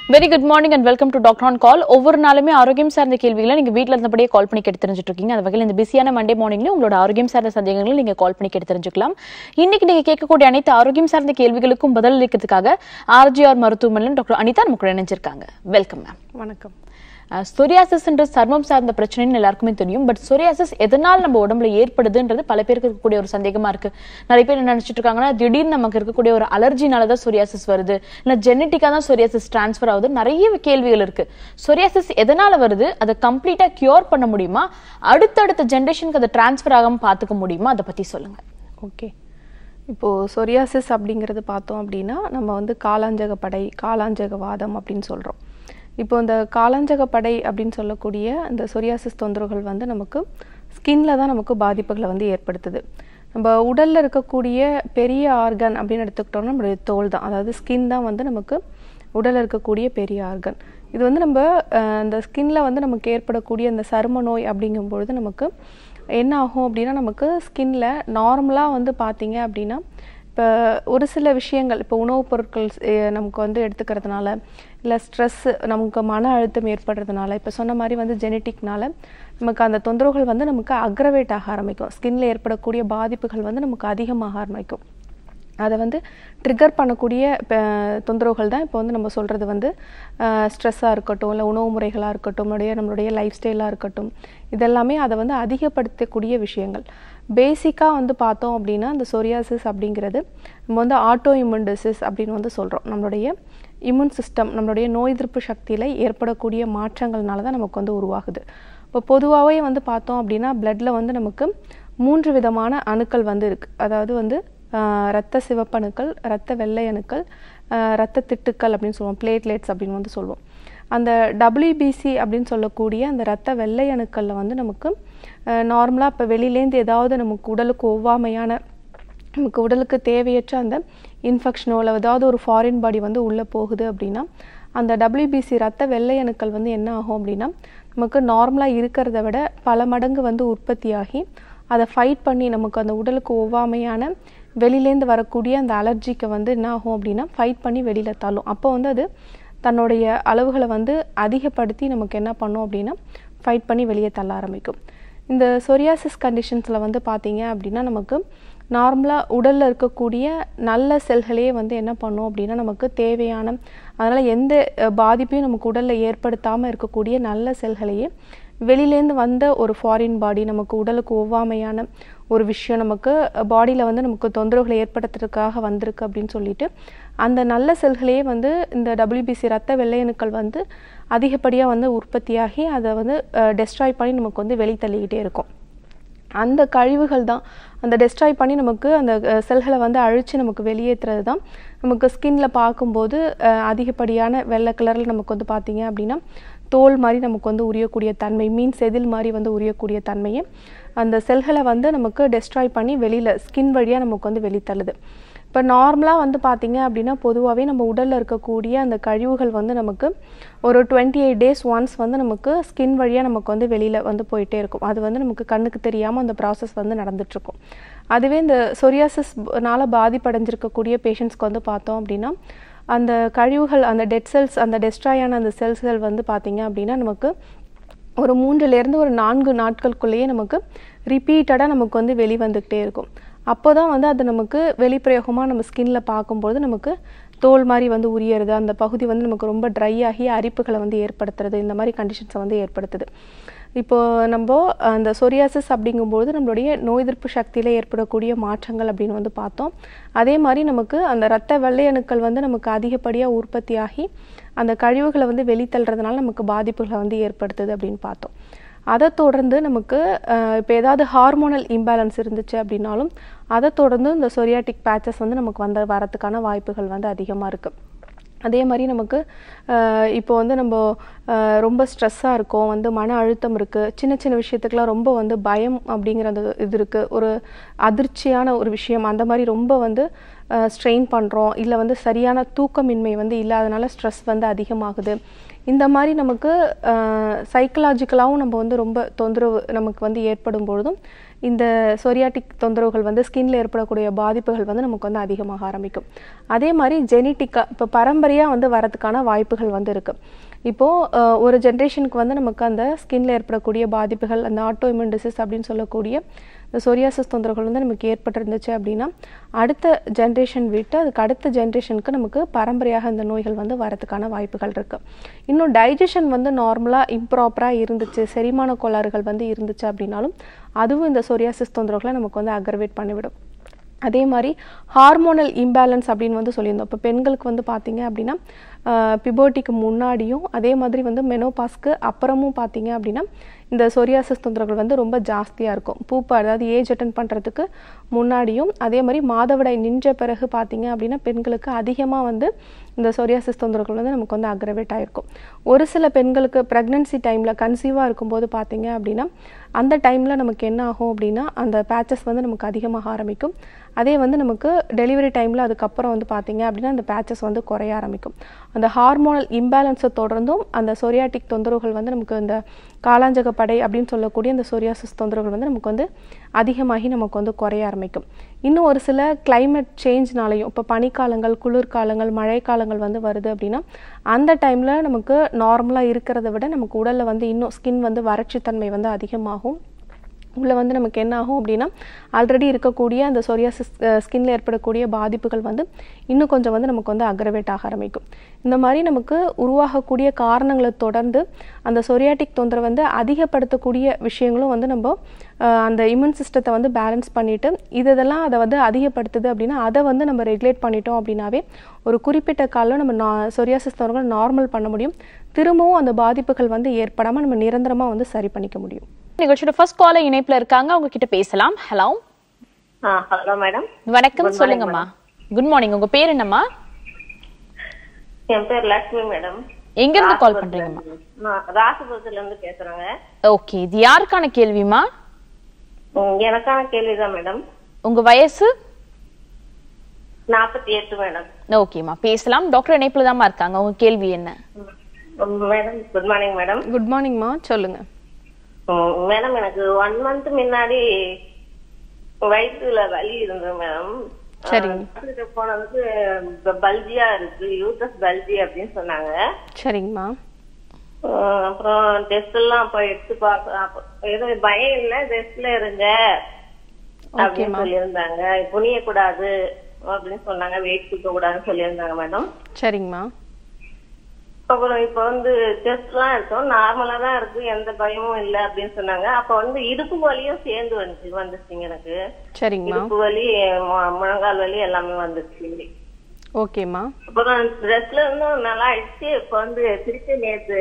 Very good morning and welcome to Doctor on Call. ஒவ்வொரு நாளுமே ஆரோக்கியம் சார்ந்த கேள்விகளை நீங்க வீட்ல இருந்தபடியே கால் பண்ணி கேட்டு தெரிஞ்சிட்டு இருக்கீங்க. அந்த வகையில் இந்த பிஸியான மண்டே மார்னிங்ல உங்களோட ஆரோக்கியம் சார்ந்த சந்தேகங்களை நீங்க கால் பண்ணி கேட்டு தெரிஞ்சுக்கலாம். இன்னைக்கு நீங்க கேட்கக்கூடிய அனைத்து ஆரோக்கியம் சார்ந்த கேள்விகளுக்கும் பதில் அளிக்கிறதுக்காக RJR மருத்துவமனையில் டாக்டர் அனிதா நமக்கு இணைஞ்சிருக்காங்க. Welcome ma'am. வணக்கம். Psoriasis என்ற சர்மம் சார்ந்த பிரச்சனைன்னு எல்லாருக்குமே தெரியும். பட் psoriasis எதனால் நம்ம உடம்புல ஏற்படுதுன்றது பல பேருக்கு இருக்கக்கூடிய ஒரு சந்தேகமா இருக்கு. நிறைய பேர் என்ன நினைச்சிட்டு இருக்காங்கன்னா திடீர்னு நமக்கு இருக்கக்கூடிய ஒரு அலர்ஜினால தான் psoriasis வருது, இல்ல ஜெனட்டிக்கா தான் psoriasis டிரான்ஸ்ஃபர் ஆகுது, நிறைய கேள்விகள் இருக்கு. psoriasis எதனால வருது, அதை கம்ப்ளீட்டா கியூர் பண்ண முடியுமா, அடுத்தடுத்த ஜெனரேஷனுக்கு அதை டிரான்ஸ்ஃபர் ஆகாம பாத்துக்க முடியுமா, அதை பத்தி சொல்லுங்க. ஓகே, இப்போ சொரியாசிஸ் அப்படிங்கிறது பார்த்தோம் அப்படின்னா நம்ம வந்து காலாஞ்சகப்படை, காலாஞ்சகவாதம் அப்படின்னு சொல்றோம். இப்போ இந்த காலாஞ்சகப்படை அப்படின்னு சொல்லக்கூடிய இந்த சொரியாசிஸ் தொந்தரவுகள் வந்து நமக்கு ஸ்கின்ல தான் நமக்கு பாதிப்புகளை வந்து ஏற்படுத்துது. நம்ம உடல்ல இருக்கக்கூடிய பெரிய ஆர்கன் அப்படின்னு எடுத்துக்கிட்டோம்னா நம்மளுடைய தோல் தான், அதாவது ஸ்கின் தான் வந்து நமக்கு உடல்ல இருக்கக்கூடிய பெரிய ஆர்கன். இது வந்து நம்ம இந்த ஸ்கின்ல வந்து நமக்கு ஏற்படக்கூடிய இந்த சரும நோய் அப்படிங்கும்பொழுது நமக்கு என்ன ஆகும் அப்படின்னா, நமக்கு ஸ்கின்ல நார்மலாக வந்து பார்த்தீங்க அப்படின்னா இப்போ ஒரு சில விஷயங்கள், இப்போ உணவுப் பொருட்கள் நமக்கு வந்து எடுத்துக்கிறதுனால, இல்லை ஸ்ட்ரெஸ், நமக்கு மன அழுத்தம் ஏற்படுறதுனால, இப்போ சொன்ன மாதிரி வந்து ஜெனட்டிக்னால நமக்கு அந்த தொந்தரவுகள் வந்து நமக்கு அக்ரவேட் ஆக ஆரம்பிக்கும். ஸ்கின்ல ஏற்படக்கூடிய பாதிப்புகள் வந்து நமக்கு அதிகமாக ஆரம்பிக்கும். அதை வந்து ட்ரிகர் பண்ணக்கூடிய தொந்தரவுகள் தான் இப்போ வந்து நம்ம சொல்கிறது வந்து ஸ்ட்ரெஸ்ஸாக இருக்கட்டும், இல்லை உணவு முறைகளாக இருக்கட்டும், நம்மளுடைய லைஃப் ஸ்டைலாக இருக்கட்டும், இதெல்லாமே அதை வந்து அதிகப்படுத்தக்கூடிய விஷயங்கள். பேசிக்காக வந்து பார்த்தோம் அப்படின்னா இந்த சொரியாசிஸ் அப்படிங்கிறது நம்ம வந்து ஆட்டோ இம்யூன் டிசீஸ் அப்படின்னு வந்து சொல்கிறோம். நம்மளுடைய இம்யூன் சிஸ்டம், நம்மளுடைய நோய் எதிர்ப்பு சக்தியில் ஏற்படக்கூடிய மாற்றங்கள்னால தான் நமக்கு வந்து உருவாகுது. இப்போ பொதுவாகவே வந்து பார்த்தோம் அப்படின்னா பிளட்டில் வந்து நமக்கு 3 விதமான அணுக்கள் வந்து இருக்குது. அதாவது வந்து இரத்த சிவப்பணுக்கள், இரத்த வெள்ளை அணுக்கள், இரத்த திட்டுக்கள் அப்படின்னு சொல்லுவோம், பிளேட்லெட்ஸ் அப்படின்னு வந்து சொல்லுவோம். அந்த WBC அப்படின்னு சொல்லக்கூடிய அந்த இரத்த வெள்ளை அணுக்களில் வந்து நமக்கு நார்மலாக இப்போ வெளியிலேருந்து ஏதாவது நமக்கு உடலுக்கு ஒவ்வாமையான, நமக்கு உடலுக்கு தேவையற்ற அந்த இன்ஃபெக்ஷனோ இல்லை ஏதாவது ஒரு ஃபாரின் பாடி வந்து உள்ளே போகுது அப்படின்னா அந்த WBC இரத்த வெள்ளை அணுக்கள் வந்து என்ன ஆகும் அப்படின்னா நமக்கு நார்மலாக இருக்கிறத விட பல மடங்கு வந்து உற்பத்தியாகி அதை ஃபைட் பண்ணி நமக்கு அந்த உடலுக்கு ஒவ்வாமையான வெளியிலேருந்து வரக்கூடிய அந்த அலர்ஜிக்கு வந்து என்ன ஆகும் அப்படின்னா ஃபைட் பண்ணி வெளியில் தள்ளும். அப்போ வந்து அது தன்னுடைய அளவுகளை வந்து அதிகப்படுத்தி நமக்கு என்ன பண்ணும் அப்படின்னா ஃபைட் பண்ணி வெளியே தள்ள ஆரம்பிக்கும். இந்த சொரியாசிஸ் கண்டிஷன்ஸில் வந்து பார்த்தீங்க அப்படின்னா நமக்கு நார்மலாக உடலில் இருக்கக்கூடிய நல்ல செல்களே வந்து என்ன பண்ணும் அப்படின்னா நமக்கு தேவையான, அதனால் எந்த பாதிப்பையும் நமக்கு உடலில் ஏற்படுத்தாமல் இருக்கக்கூடிய நல்ல செல்களையே வெளியிலேருந்து வந்த ஒரு ஃபாரின் பாடி, நமக்கு உடலுக்கு ஒவ்வாமையான ஒரு விஷயம் நமக்கு பாடியில் வந்து நமக்கு தொந்தரவுகளை ஏற்படுத்துறதுக்காக வந்திருக்கு அப்படின்னு சொல்லிட்டு அந்த நல்ல செல்களையே வந்து இந்த WBC இரத்த வெள்ளையணுக்கள் வந்து அதிகப்படியாக வந்து உற்பத்தியாகி அதை வந்து டெஸ்ட்ராய் பண்ணி நமக்கு வந்து வெளித்தள்ளிக்கிட்டே இருக்கும். அந்த கழிவுகள் தான் அந்த டெஸ்ட்ராய் பண்ணி நமக்கு அந்த செல்களை வந்து அழித்து நமக்கு வெளியேற்றுறது தான் நமக்கு ஸ்கின்ல பார்க்கும்போது அதிகப்படியான வெள்ளை கலரில் நமக்கு வந்து பார்த்தீங்க அப்படின்னா தோல் மாதிரி நமக்கு வந்து உரியக்கூடிய தன்மை, மீன் செதில் மாதிரி வந்து உரியக்கூடிய தன்மையை அந்த செல்களை வந்து நமக்கு டெஸ்ட்ராய் பண்ணி வெளியில் ஸ்கின் வழியாக நமக்கு வந்து வெளித்தள்ளுது. இப்போ நார்மலாக வந்து பார்த்தீங்க அப்படின்னா பொதுவாகவே நம்ம உடலில் இருக்கக்கூடிய அந்த கழிவுகள் வந்து நமக்கு ஒரு 28 days ஒன்ஸ் வந்து நமக்கு ஸ்கின் வழியாக நமக்கு வந்து வெளியில் வந்து போயிட்டே இருக்கும். அது வந்து நமக்கு கண்ணுக்கு தெரியாமல் அந்த ப்ராசஸ் வந்து நடந்துகிட்ருக்கும். அதுவே இந்த சொரியாசிஸ்னால பாதிப்படைஞ்சிருக்கக்கூடிய பேஷண்ட்ஸ்க்கு வந்து பார்த்தோம் அப்படின்னா அந்த கழிவுகள், அந்த டெட் செல்ஸ், அந்த டெஸ்ட்ராயான அந்த செல்ஸ்கள் வந்து பார்த்தீங்க அப்படின்னா நமக்கு ஒரு 3லேருந்து ஒரு 4 நாட்களுக்குள்ளேயே நமக்கு ரிப்பீட்டடாக நமக்கு வந்து வெளிவந்துக்கிட்டே இருக்கும். அப்போ தான் வந்து அது நமக்கு வெளிப்பிரயோகமாக நம்ம ஸ்கின்ல பார்க்கும்போது நமக்கு தோல் மாதிரி வந்து உரியறது, அந்த பகுதி வந்து நமக்கு ரொம்ப ட்ரை ஆகி அரிப்புகளை வந்து ஏற்படுத்துறது, இந்த மாதிரி கண்டிஷன்ஸை வந்து ஏற்படுத்துது. இப்போது நம்ம அந்த சொரியாசிஸ் அப்படிங்கும்போது நம்மளுடைய நோய் எதிர்ப்பு சக்தியில் ஏற்படக்கூடிய மாற்றங்கள் அப்படின்னு வந்து பார்த்தோம். அதே மாதிரி நமக்கு அந்த இரத்த வெள்ளை அணுக்கள் வந்து நமக்கு அதிகப்படியாக உற்பத்தியாகி அந்த கழிவுகளை வந்து வெளித்தள்ளுறதுனால நமக்கு பாதிப்புகளை வந்து ஏற்படுத்துது அப்படின்னு பார்த்தோம். அதை தொடர்ந்து நமக்கு இப்போ ஏதாவது ஹார்மோனல் இம்பேலன்ஸ் இருந்துச்சு அப்படின்னாலும் அதை தொடர்ந்து இந்த சொரியாட்டிக் பேச்சஸ் வந்து நமக்கு வரத்துக்கான வாய்ப்புகள் வந்து அதிகமாக இருக்குது. அதே மாதிரி நமக்கு இப்போ வந்து நம்ம ரொம்ப ஸ்ட்ரெஸ்ஸாக இருக்கோம், வந்து மன அழுத்தம் இருக்குது, சின்ன சின்ன விஷயத்துக்கெலாம் ரொம்ப வந்து பயம் அப்படிங்கிற அந்த இது இருக்குது, ஒரு அதிர்ச்சியான ஒரு விஷயம், அந்த மாதிரி ரொம்ப வந்து ஸ்ட்ரெயின் பண்ணுறோம், இல்லை வந்து சரியான தூக்கமின்மை வந்து இல்லாதனால ஸ்ட்ரெஸ் வந்து அதிகமாகுது, இந்த மாதிரி நமக்கு சைக்கலாஜிக்கலாகவும் நம்ம வந்து ரொம்ப தொந்தரவு நமக்கு வந்து ஏற்படும் பொழுதும் இந்த சொரியாட்டிக் தொந்தரவுகள் வந்து ஸ்கின்ல ஏற்படக்கூடிய பாதிப்புகள் வந்து நமக்கு வந்து அதிகமாக ஆரம்பிக்கும். அதே மாதிரி ஜெனிட்டிக்காக இப்போ பரம்பரையாக வந்து வரதுக்கான வாய்ப்புகள் வந்து இருக்குது. இப்போது ஒரு ஜென்ரேஷனுக்கு வந்து நமக்கு அந்த ஸ்கின்ல ஏற்படக்கூடிய பாதிப்புகள், அந்த ஆட்டோ இம்யூன் டிசீஸ் அப்படின்னு சொல்லக்கூடிய இந்த சொரியாசிஸ் தொந்தரவுகள் வந்து நமக்கு ஏற்பட்டிருந்துச்சு அப்படின்னா அடுத்த ஜென்ரேஷன் விட்டு அதுக்கு அடுத்த ஜென்ரேஷனுக்கு நமக்கு பரம்பரையாக இந்த நோய்கள் வந்து வரதுக்கான வாய்ப்புகள் இருக்குது. இன்னும் டைஜஷன் வந்து நார்மலாக இம்ப்ராப்பராக இருந்துச்சு, செரிமான கோளாறுகள் வந்து இருந்துச்சு அப்படின்னாலும் அதுவும் இந்த சொரியாசிஸ் தொந்தரவுகளை நமக்கு வந்து அக்ரவேட் பண்ணிவிடும். அதே மாதிரி ஹார்மோனல் இம்பேலன்ஸ் அப்படின்னு வந்து சொல்லியிருந்தோம். இப்போ பெண்களுக்கு வந்து பார்த்தீங்க அப்படின்னா பிபோட்டிக்கு முன்னாடியும் அதே மாதிரி வந்து மெனோபாஸ்க்கு அப்புறமும் பார்த்தீங்க அப்படின்னா இந்த சொரியாசிஸ் தொந்தரவுகள் வந்து ரொம்ப ஜாஸ்தியாக இருக்கும். பூப்பா அதாவது ஏஜ் அட்டன் பண்ணுறதுக்கு முன்னாடியும் அதே மாதிரி மாதவிடாய் நின்ற பிறகு பார்த்தீங்க அப்படின்னா பெண்களுக்கு அதிகமாக வந்து இந்த சொரியாசிஸ் தொந்தரவுகள் வந்து நமக்கு வந்து அக்ரவேட் ஆகிருக்கும். ஒரு சில பெண்களுக்கு ப்ரெக்னன்சி டைமில் கன்சீவாக இருக்கும்போது பார்த்தீங்க அப்படின்னா அந்த டைமில் நமக்கு என்ன ஆகும் அப்படின்னா அந்த பேச்சஸ் வந்து நமக்கு அதிகமாக ஆரம்பிக்கும். அதே வந்து நமக்கு டெலிவரி டைமில் அதுக்கப்புறம் வந்து பார்த்தீங்க அப்படின்னா அந்த பேச்சஸ் வந்து குறைய ஆரம்பிக்கும். அந்த ஹார்மோனல் இம்பேலன்ஸை தொடர்ந்தும் அந்த சொரியாட்டிக் தொந்தரவுகள் வந்து நமக்கு இந்த காலாஞ்சக படை அப்படின்னு சொல்லக்கூடிய இந்த சொரியாசிஸ் தொந்தரவுகள் வந்து நமக்கு வந்து அதிகமாகி நமக்கு வந்து குறைய ஆரம்பிக்கும். இன்னும் ஒரு சில கிளைமேட் சேஞ்ச்னாலையும் இப்போ பனிக்காலங்கள், குளிர்காலங்கள், மழைக்காலங்கள் வந்து வருது அப்படின்னா அந்த டைமில் நமக்கு நார்மலாக இருக்கிறத விட நமக்கு உடலில் வந்து இன்னும் ஸ்கின் வந்து வறட்சித்தன்மை வந்து அதிகமாகும். உள்ள வந்து நமக்கு என்ன ஆகும் அப்படின்னா ஆல்ரெடி இருக்கக்கூடிய அந்த சொரியாசிஸ் ஸ்கின்ல ஏற்படக்கூடிய பாதிப்புகள் வந்து இன்னும் கொஞ்சம் வந்து நமக்கு வந்து அக்ரவேட் ஆக ஆரம்பிக்கும். இந்த மாதிரி நமக்கு உருவாகக்கூடிய காரணங்களை தொடர்ந்து அந்த சொரியாட்டிக் தொந்தரவு வந்து அதிகப்படுத்தக்கூடிய விஷயங்களும் வந்து நம்ம அந்த இம்யூன் சிஸ்டத்தை வந்து பேலன்ஸ் பண்ணிட்டு இதெல்லாம் அதை வந்து அதிகப்படுத்துது அப்படின்னா அதை வந்து நம்ம ரெகுலேட் பண்ணிட்டோம் அப்படின்னாவே ஒரு குறிப்பிட்ட காலம் நம்ம சொரியாசிஸ் தொந்தரவுகளை நார்மல் பண்ண முடியும். திரும்பவும் அந்த பாதிப்புகள் வந்து ஏற்படாமல் நம்ம நிரந்தரமாக வந்து சரி பண்ணிக்க முடியும். நிகழ்ச்சியோட ஃபர்ஸ்ட் காலர் இணைப்புல இருக்காங்க, அவங்க கிட்ட பேசலாம். ஹலோ. Hello madam. வணக்கம், சொல்லுங்கம்மா. Good morning. உங்க பேர் என்னம்மா? என் பேர் லட்சுமி மேடம். எங்க இருந்து கால் பண்றீங்கம்மா? ராசிபுரத்துல இருந்து பேசுறேங்க. ஓகே, இது யாருக்கான கேள்விமா? எனக்கான கேள்விதான் மேடம். உங்க வயசு? 48 மேடம். ஓகேம்மா, பேசலாம். டாக்டர் இணைப்புல தான்மா இருக்காங்க. உங்க கேள்வி என்ன? Madam good morning madam. Good மார்னிங்மா, சொல்லுங்க மேடம். எனக்கு 1 month முன்னாடி வயிற்றுல வலி இருந்தது மேடம். சரிங்க. போனதுக்கு பல்ஜியா இருக்கு, யூட்ரஸ் பல்ஜி அப்படின்னு சொன்னாங்க. சரிங்கம்மா. அப்புறம் டெஸ்ட் எல்லாம் அப்ப எடுத்து பார்க்க ஏதோ பயம் இல்லை, டெஸ்ட்ல இருங்க அப்படின்னு சொல்லியிருந்தாங்க. புனிய கூடாது அப்படின்னு சொன்னாங்க, வெயிட் தூக்க கூடாதுன்னு சொல்லியிருந்தாங்க மேடம். சரிங்கம்மா. அப்புறம் இப்ப வந்து டெஸ்ட் எல்லாம் எடுத்தோம், நார்மலா தான் இருக்கு, எந்த பயமும் இல்லை அப்படின்னு சொன்னாங்க. அப்ப வந்து இடுப்பு வலியும் சேர்ந்து வந்துச்சுங்க எனக்கு. சரிங்கம்மா. இடுப்பு வலி, முழங்கால் வலி எல்லாமே வந்துச்சு. ஓகேம்மா. அப்புறம் ட்ரெஸ்ல இருந்தும் நல்லா ஆயிடுச்சு. இப்ப வந்து திருச்சி நேத்து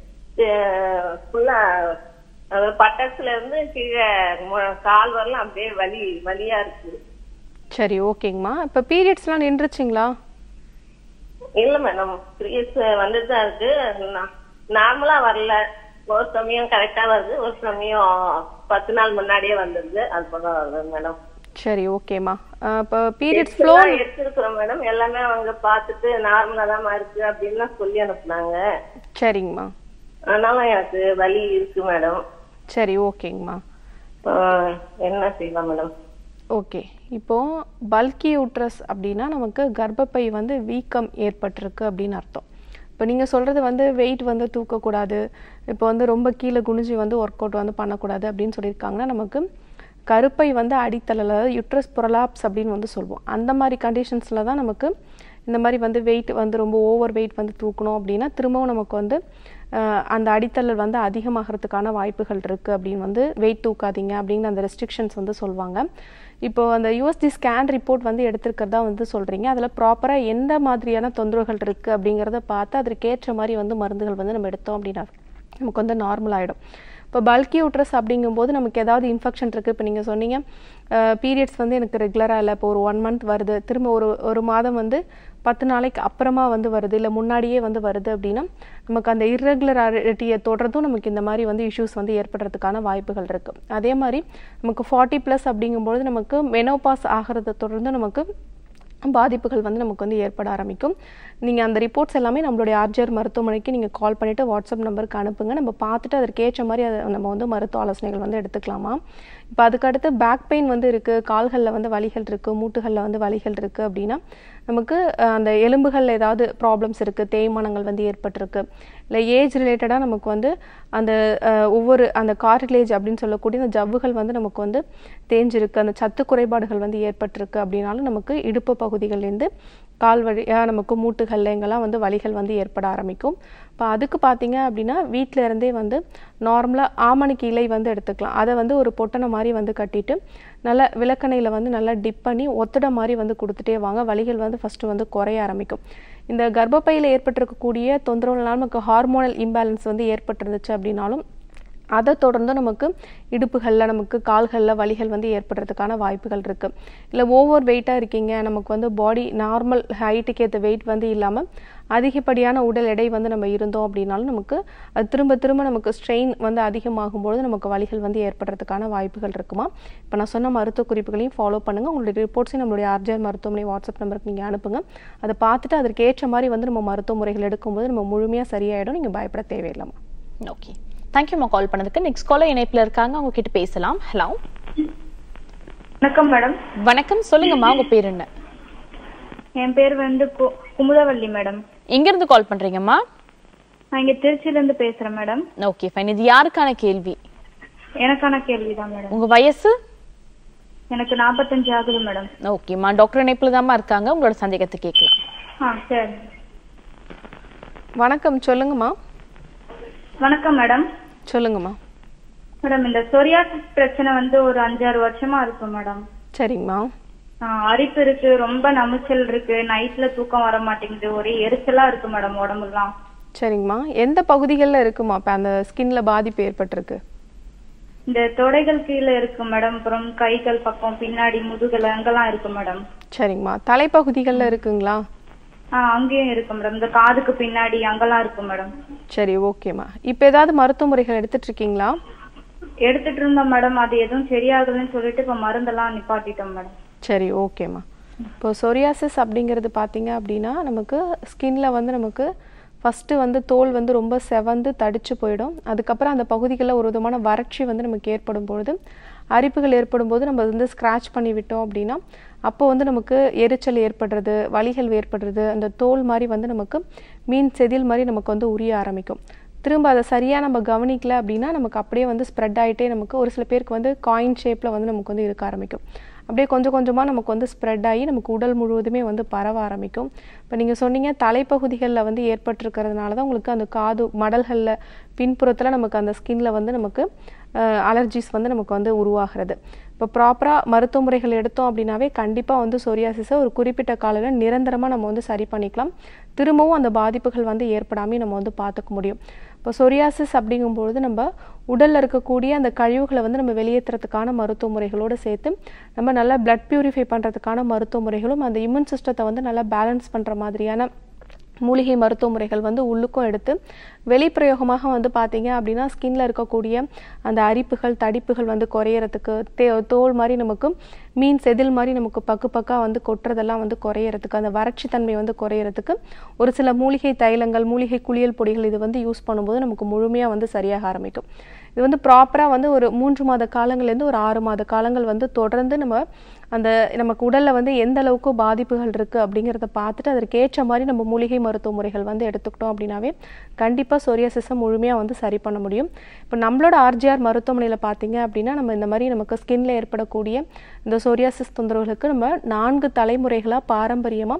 ஃபுல்லா பட்டக்ஸ்ல இருந்து கீழே கால் வரலாம் அப்படியே வலியா இருக்கு. சரி, ஓகேங்கம்மா. இப்ப பீரியட்ஸ்லாம் நின்றுச்சுங்களா? இல்ல மேடம், பீரியட்ஸ் வந்துட்டு தான் இருக்கு. நார்மலா வரல, ஒரு சமயம் கரெக்டா வருது, ஒரு சமயம் 10 நாள் முன்னாடியே வந்துருது. அது போல வருது மேடம். சரி, ஓகேம்மா. இப்ப பீரியட்ஸ் ஃப்ளோ எடுத்துருக்கோம் மேடம். எல்லாமே அவங்க பார்த்துட்டு நார்மலா தான் இருக்கு அப்படின்னு சொல்லி அனுப்புனாங்க. சரிங்கம்மா. அதனால எனக்கு வலி இருக்கு மேடம். சரி, ஓகேங்கம்மா. என்ன செய்யலாம் மேடம்? ஓகே, இப்போ பல்கி யூட்ரஸ் அப்படின்னா நமக்கு கர்ப்பப்பை வந்து வீக்கம் ஏற்பட்டிருக்கு அப்படின்னு அர்த்தம். இப்போ நீங்கள் சொல்கிறது வந்து வெயிட் வந்து தூக்கக்கூடாது, இப்போ வந்து ரொம்ப கீழே குனிஞ்சு வந்து ஒர்க் அவுட் வந்து பண்ணக்கூடாது அப்படின்னு சொல்லியிருக்காங்கன்னா நமக்கு கருப்பை வந்து அடித்தளல யூட்ரஸ் ப்ரொலாப்ஸ் அப்படின்னு வந்து சொல்லுவோம். அந்த மாதிரி கண்டிஷன்ஸில் தான் நமக்கு இந்த மாதிரி வந்து வெயிட் வந்து ரொம்ப ஓவர் வெயிட் வந்து தூக்கணும் அப்படின்னா திரும்பவும் நமக்கு வந்து அந்த அடித்தளல் வந்து அதிகமாகிறதுக்கான வாய்ப்புகள் இருக்குது அப்படின்னு வந்து வெயிட் தூக்காதீங்க அப்படின்னு அந்த ரெஸ்ட்ரிக்ஷன்ஸ் வந்து சொல்லுவாங்க. இப்போது அந்த யூஎஸ்டி ஸ்கேன் ரிப்போர்ட் வந்து எடுத்துருக்கிறதா வந்து சொல்கிறீங்க. அதில் ப்ராப்பராக எந்த மாதிரியான தொந்தரவுகள் இருக்குது அப்படிங்கிறத பார்த்து அதற்கேற்ற மாதிரி வந்து மருந்துகள் வந்து நம்ம எடுத்தோம் அப்படின்னா நமக்கு வந்து நார்மல் ஆகிடும். இப்போ பல்கி யூட்ரஸ் அப்படிங்கும்போது நமக்கு ஏதாவது இன்ஃபெக்ஷன் இருக்குது. இப்போ நீங்கள் சொன்னீங்க பீரியட்ஸ் வந்து எனக்கு ரெகுலராக இல்லை, இப்போ ஒரு 1 month வருது, திரும்ப ஒரு மாதம் வந்து 10 நாளைக்கு அப்புறமா வந்து வருது, இல்லை முன்னாடியே வந்து வருது அப்படின்னா நமக்கு அந்த இர்ரெகுலரிட்டியை தொடர்ந்தும் நமக்கு இந்த மாதிரி வந்து இஷ்யூஸ் வந்து ஏற்படுறதுக்கான வாய்ப்புகள் இருக்குது. அதே மாதிரி நமக்கு 40+ அப்படிங்கும்போது நமக்கு மெனோபாஸ் ஆகிறத தொடர்ந்து நமக்கு பாதிப்புகள் வந்து நமக்கு வந்து ஏற்பட ஆரம்பிக்கும். நீங்கள் அந்த ரிப்போர்ட்ஸ் எல்லாமே நம்மளுடைய RJR மருத்துவமனைக்கு நீங்கள் கால் பண்ணிவிட்டு வாட்ஸ்அப் நம்பருக்கு அனுப்புங்க. நம்ம பார்த்துட்டு அதற்கேற்ற மாதிரி அதை நம்ம வந்து மருத்துவ ஆலோசனைகள் வந்து எடுத்துக்கலாமா. இப்போ அதுக்கடுத்து பேக் பெயின் வந்து இருக்குது, கால்களில் வந்து வலிகள் இருக்குது, மூட்டுகளில் வந்து வலிகள் இருக்குது அப்படின்னா நமக்கு அந்த எலும்புகளில் ஏதாவது ப்ராப்ளம்ஸ் இருக்குது, தேய்மானங்கள் வந்து ஏற்பட்டிருக்கு, இல்லை ஏஜ் ரிலேட்டடாக நமக்கு வந்து அந்த ஒவ்வொரு அந்த கார்டிலேஜ் அப்படின்னு சொல்லக்கூடிய அந்த ஜவ்வுகள் வந்து நமக்கு வந்து தேஞ்சிருக்கு, அந்த சத்து குறைபாடுகள் வந்து ஏற்பட்டிருக்கு அப்படின்னாலும் நமக்கு இடுப்பு பகுதிகள்லேருந்து கால் வழியாக நமக்கு மூட்டுகளில் எங்கெல்லாம் வந்து வலிகள் வந்து ஏற்பட ஆரம்பிக்கும். இப்போ அதுக்கு பார்த்தீங்க அப்படின்னா வீட்டில் இருந்தே வந்து நார்மலாக ஆமணக்கு இலை வந்து எடுத்துக்கலாம். அதை வந்து ஒரு பொட்டனை மாதிரி வந்து கட்டிட்டு நல்லா விளக்கெண்ணெயில் வந்து நல்லா டிப் பண்ணி ஒத்தடை மாதிரி வந்து கொடுத்துட்டே வாங்க. வலிகள் வந்து ஃபஸ்ட்டு வந்து குறைய ஆரம்பிக்கும். இந்த கர்ப்பப்பையில் ஏற்பட்டிருக்கக்கூடிய தொந்தரவுனால நமக்கு ஹார்மோனல் இம்பேலன்ஸ் வந்து ஏற்பட்டிருந்துச்சு அப்படின்னாலும் அதை தொடர்ந்து நமக்கு இடுப்புகளில் நமக்கு கால்களில் வலிகள் வந்து ஏற்படுறதுக்கான வாய்ப்புகள் இருக்குது. இல்லை ஓவர் வெயிட்டாக இருக்கீங்க, நமக்கு வந்து பாடி நார்மல் ஹைட்டுக்கு ஏற்ற வெயிட் வந்து இல்லாமல் அதிகப்படியான உடல் எடை வந்து நம்ம இருந்தோம் அப்படின்னாலும் நமக்கு அது திரும்ப திரும்ப நமக்கு ஸ்ட்ரெயின் வந்து அதிகமாகும்போது நமக்கு வலிகள் வந்து ஏற்படுறதுக்கான வாய்ப்புகள் இருக்குமா. இப்போ நான் சொன்ன மருத்துவ குறிப்புகளையும் ஃபாலோ பண்ணுங்கள். உங்களுடைய ரிப்போர்ட்ஸையும் நம்மளுடைய RJR மருத்துவமனை வாட்ஸ்அப் நம்பருக்கு நீங்கள் அனுப்புங்க. அதை பார்த்துட்டு அதற்கு ஏற்ற மாதிரி வந்து நம்ம மருத்துவ முறைகள் எடுக்கும்போது நம்ம முழுமையாக சரியாயிடும். நீங்கள் பயப்பட தேவையில்லாமா. ஓகே, தேங்க்யூமா கால் பண்ணதுக்கு. நெக்ஸ்ட் காலர் இணைப்புல இருக்காங்க, அவங்க கிட்ட பேசலாம். ஹலோ, வணக்கம் மேடம். வணக்கம், சொல்லுங்கம்மா, உங்க பேர் என்ன? என் பேர் வந்து குமுதவள்ளி மேடம். எங்க இருந்து கால் பண்றீங்கம்மா? நான் இங்க திருச்சியில இருந்து பேசுறேன் மேடம். Okay fine. இது யாருக்கான கேள்வி? எனக்கான கேள்விதான் மேடம். உங்க வயசு? எனக்கு 45 ஆகுது மேடம். ஓகேம்மா, டாக்டர் இணைப்புல தான்மா இருக்காங்க, உங்களோட சந்தேகத்தை கேட்கலாம். சரி. வணக்கம், சொல்லுங்கம்மா. வணக்கம் மேடம். சொல்லுங்கம்மா. மேடம், இந்த சொரியாசிஸ் பிரச்சனை வந்து ஒரு 5-6 வருஷமா இருக்கு மேடம். சரிங்கம்மா. அரிப்பு இருக்கு, ரொம்ப நமைச்சல் இருக்கு, நைட்ல தூக்கம் வர மாட்டேங்குது, ஒரே எரிச்சலா இருக்கு மேடம் உடம்புலாம். சரிங்கம்மா. எந்த பகுதிகளில் இருக்குமா இப்போ அந்த ஸ்கின்ல பாதிப்பு ஏற்பட்டிருக்கு? இந்த தொடைகள் கீழே இருக்கு மேடம், அப்புறம் கைகள் பக்கம் பின்னாடி முதுகுல அங்கெல்லாம் இருக்கு மேடம். சரிங்கம்மா. தலைப்பகுதிகளில் இருக்குங்களா? அங்கேயும் இருக்கு மேடம், இந்த காதுக்கு பின்னாடி அங்கெல்லாம் இருக்கு மேடம். சரி, ஓகேம்மா. இப்போ ஏதாவது மருத்துவ முறைகள் எடுத்துட்டு இருக்கீங்களா? எடுத்துட்டு இருந்தோம் மேடம், அது எதுவும் சரியாகுதுன்னு சொல்லிட்டு இப்போ மருந்தெல்லாம் நிப்பாட்டிட்டோம் மேடம். சரி, ஓகேம்மா. இப்போ சொரியாசிஸ் அப்படிங்கிறது பார்த்தீங்க அப்படின்னா நமக்கு ஸ்கின்ல வந்து நமக்கு ஃபஸ்ட்டு வந்து தோல் வந்து ரொம்ப செவந்து தடிச்சு போயிடும். அதுக்கப்புறம் அந்த பகுதிகளில் ஒரு விதமான வறட்சி வந்து நமக்கு ஏற்படும் பொழுது, அரிப்புகள் ஏற்படும் போது நம்ம வந்து ஸ்க்ராட்ச் பண்ணி விட்டோம் அப்படின்னா அப்போ வந்து நமக்கு எரிச்சல் ஏற்படுறது, வலிகள் ஏற்படுறது, அந்த தோல் மாதிரி வந்து நமக்கு மீன் செதில் மாதிரி நமக்கு வந்து உரிய ஆரம்பிக்கும். திரும்ப அதை சரியாக நம்ம கவனிக்கல அப்படின்னா நமக்கு அப்படியே வந்து ஸ்ப்ரெட் ஆகிட்டே நமக்கு ஒரு சில பேருக்கு வந்து காயின் ஷேப்பில் வந்து நமக்கு வந்து இருக்க ஆரம்பிக்கும். அப்படியே கொஞ்சம் கொஞ்சமாக நமக்கு வந்து ஸ்ப்ரெட் ஆகி நமக்கு உடல் முழுவதுமே வந்து பரவ ஆரம்பிக்கும். இப்போ நீங்கள் சொன்னீங்க தலைப்பகுதிகளில் வந்து ஏற்பட்டிருக்கிறதுனால தான் உங்களுக்கு அந்த காது மடல்களில் பின்புறத்தில் நமக்கு அந்த ஸ்கின்ல வந்து நமக்கு அலர்ஜிஸ் வந்து நமக்கு வந்து உருவாகிறது. இப்போ ப்ராப்பராக மருத்துவ முறைகள் எடுத்தோம் அப்படின்னாவே கண்டிப்பாக வந்து சொரியாசிஸை ஒரு குறிப்பிட்ட காலையில் நிரந்தரமாக நம்ம வந்து சரி பண்ணிக்கலாம். திரும்பவும் அந்த பாதிப்புகள் வந்து ஏற்படாமல் நம்ம வந்து பார்த்துக்க முடியும். இப்போ சொரியாசிஸ் அப்படிங்கும்பொழுது நம்ம உடலில் இருக்கக்கூடிய அந்த கழிவுகளை வந்து நம்ம வெளியேற்றுறதுக்கான மருத்துவ முறைகளோடு சேர்த்து நம்ம நல்லா பிளட் பியூரிஃபை பண்ணுறதுக்கான மருத்துவ முறைகளும் அந்த இம்யூன் சிஸ்டத்தை வந்து நல்லா பேலன்ஸ் பண்ணுற மாதிரியான மூலிகை மருத்துவ முறைகள் வந்து உள்ளுக்கும் எடுத்து வெளிப்பிரயோகமாக வந்து பார்த்தீங்க அப்படின்னா ஸ்கின்ல இருக்கக்கூடிய அந்த அரிப்புகள் தடிப்புகள் வந்து குறையறதுக்கு, தோல் மாதிரி நமக்கு மீன் செதில் மாதிரி நமக்கு பக்கா வந்து கொட்டுறதெல்லாம் வந்து குறையறதுக்கு, அந்த வறட்சி தன்மை வந்து குறையறதுக்கு ஒரு சில மூலிகை தைலங்கள், மூலிகை குளியல் பொடிகள் இது வந்து யூஸ் பண்ணும்போது நமக்கு முழுமையாக வந்து சரியாக ஆரம்பிக்கும். இது வந்து ப்ராப்பராக வந்து ஒரு 3 மாத காலங்கள்லேருந்து ஒரு 6 மாத காலங்கள் வந்து தொடர்ந்து நம்ம அந்த நமக்கு உடலில் வந்து எந்த அளவுக்கு பாதிப்புகள் இருக்குது அப்படிங்கிறத பார்த்துட்டு அதற்கேற்ற மாதிரி நம்ம மூலிகை மருத்துவ முறைகள் வந்து எடுத்துக்கிட்டோம் அப்படின்னாவே கண்டிப்பாக சொரியாசிஸை முழுமையாக வந்து சரி பண்ண முடியும். இப்போ நம்மளோட RJR மருத்துவமனையில் பார்த்தீங்க அப்படின்னா நம்ம இந்த மாதிரி நமக்கு ஸ்கின்ல ஏற்படக்கூடிய இந்த சொரியாசிஸ் தொந்தரவுகளுக்கு நம்ம 4 தலைமுறைகளாக பாரம்பரியமாக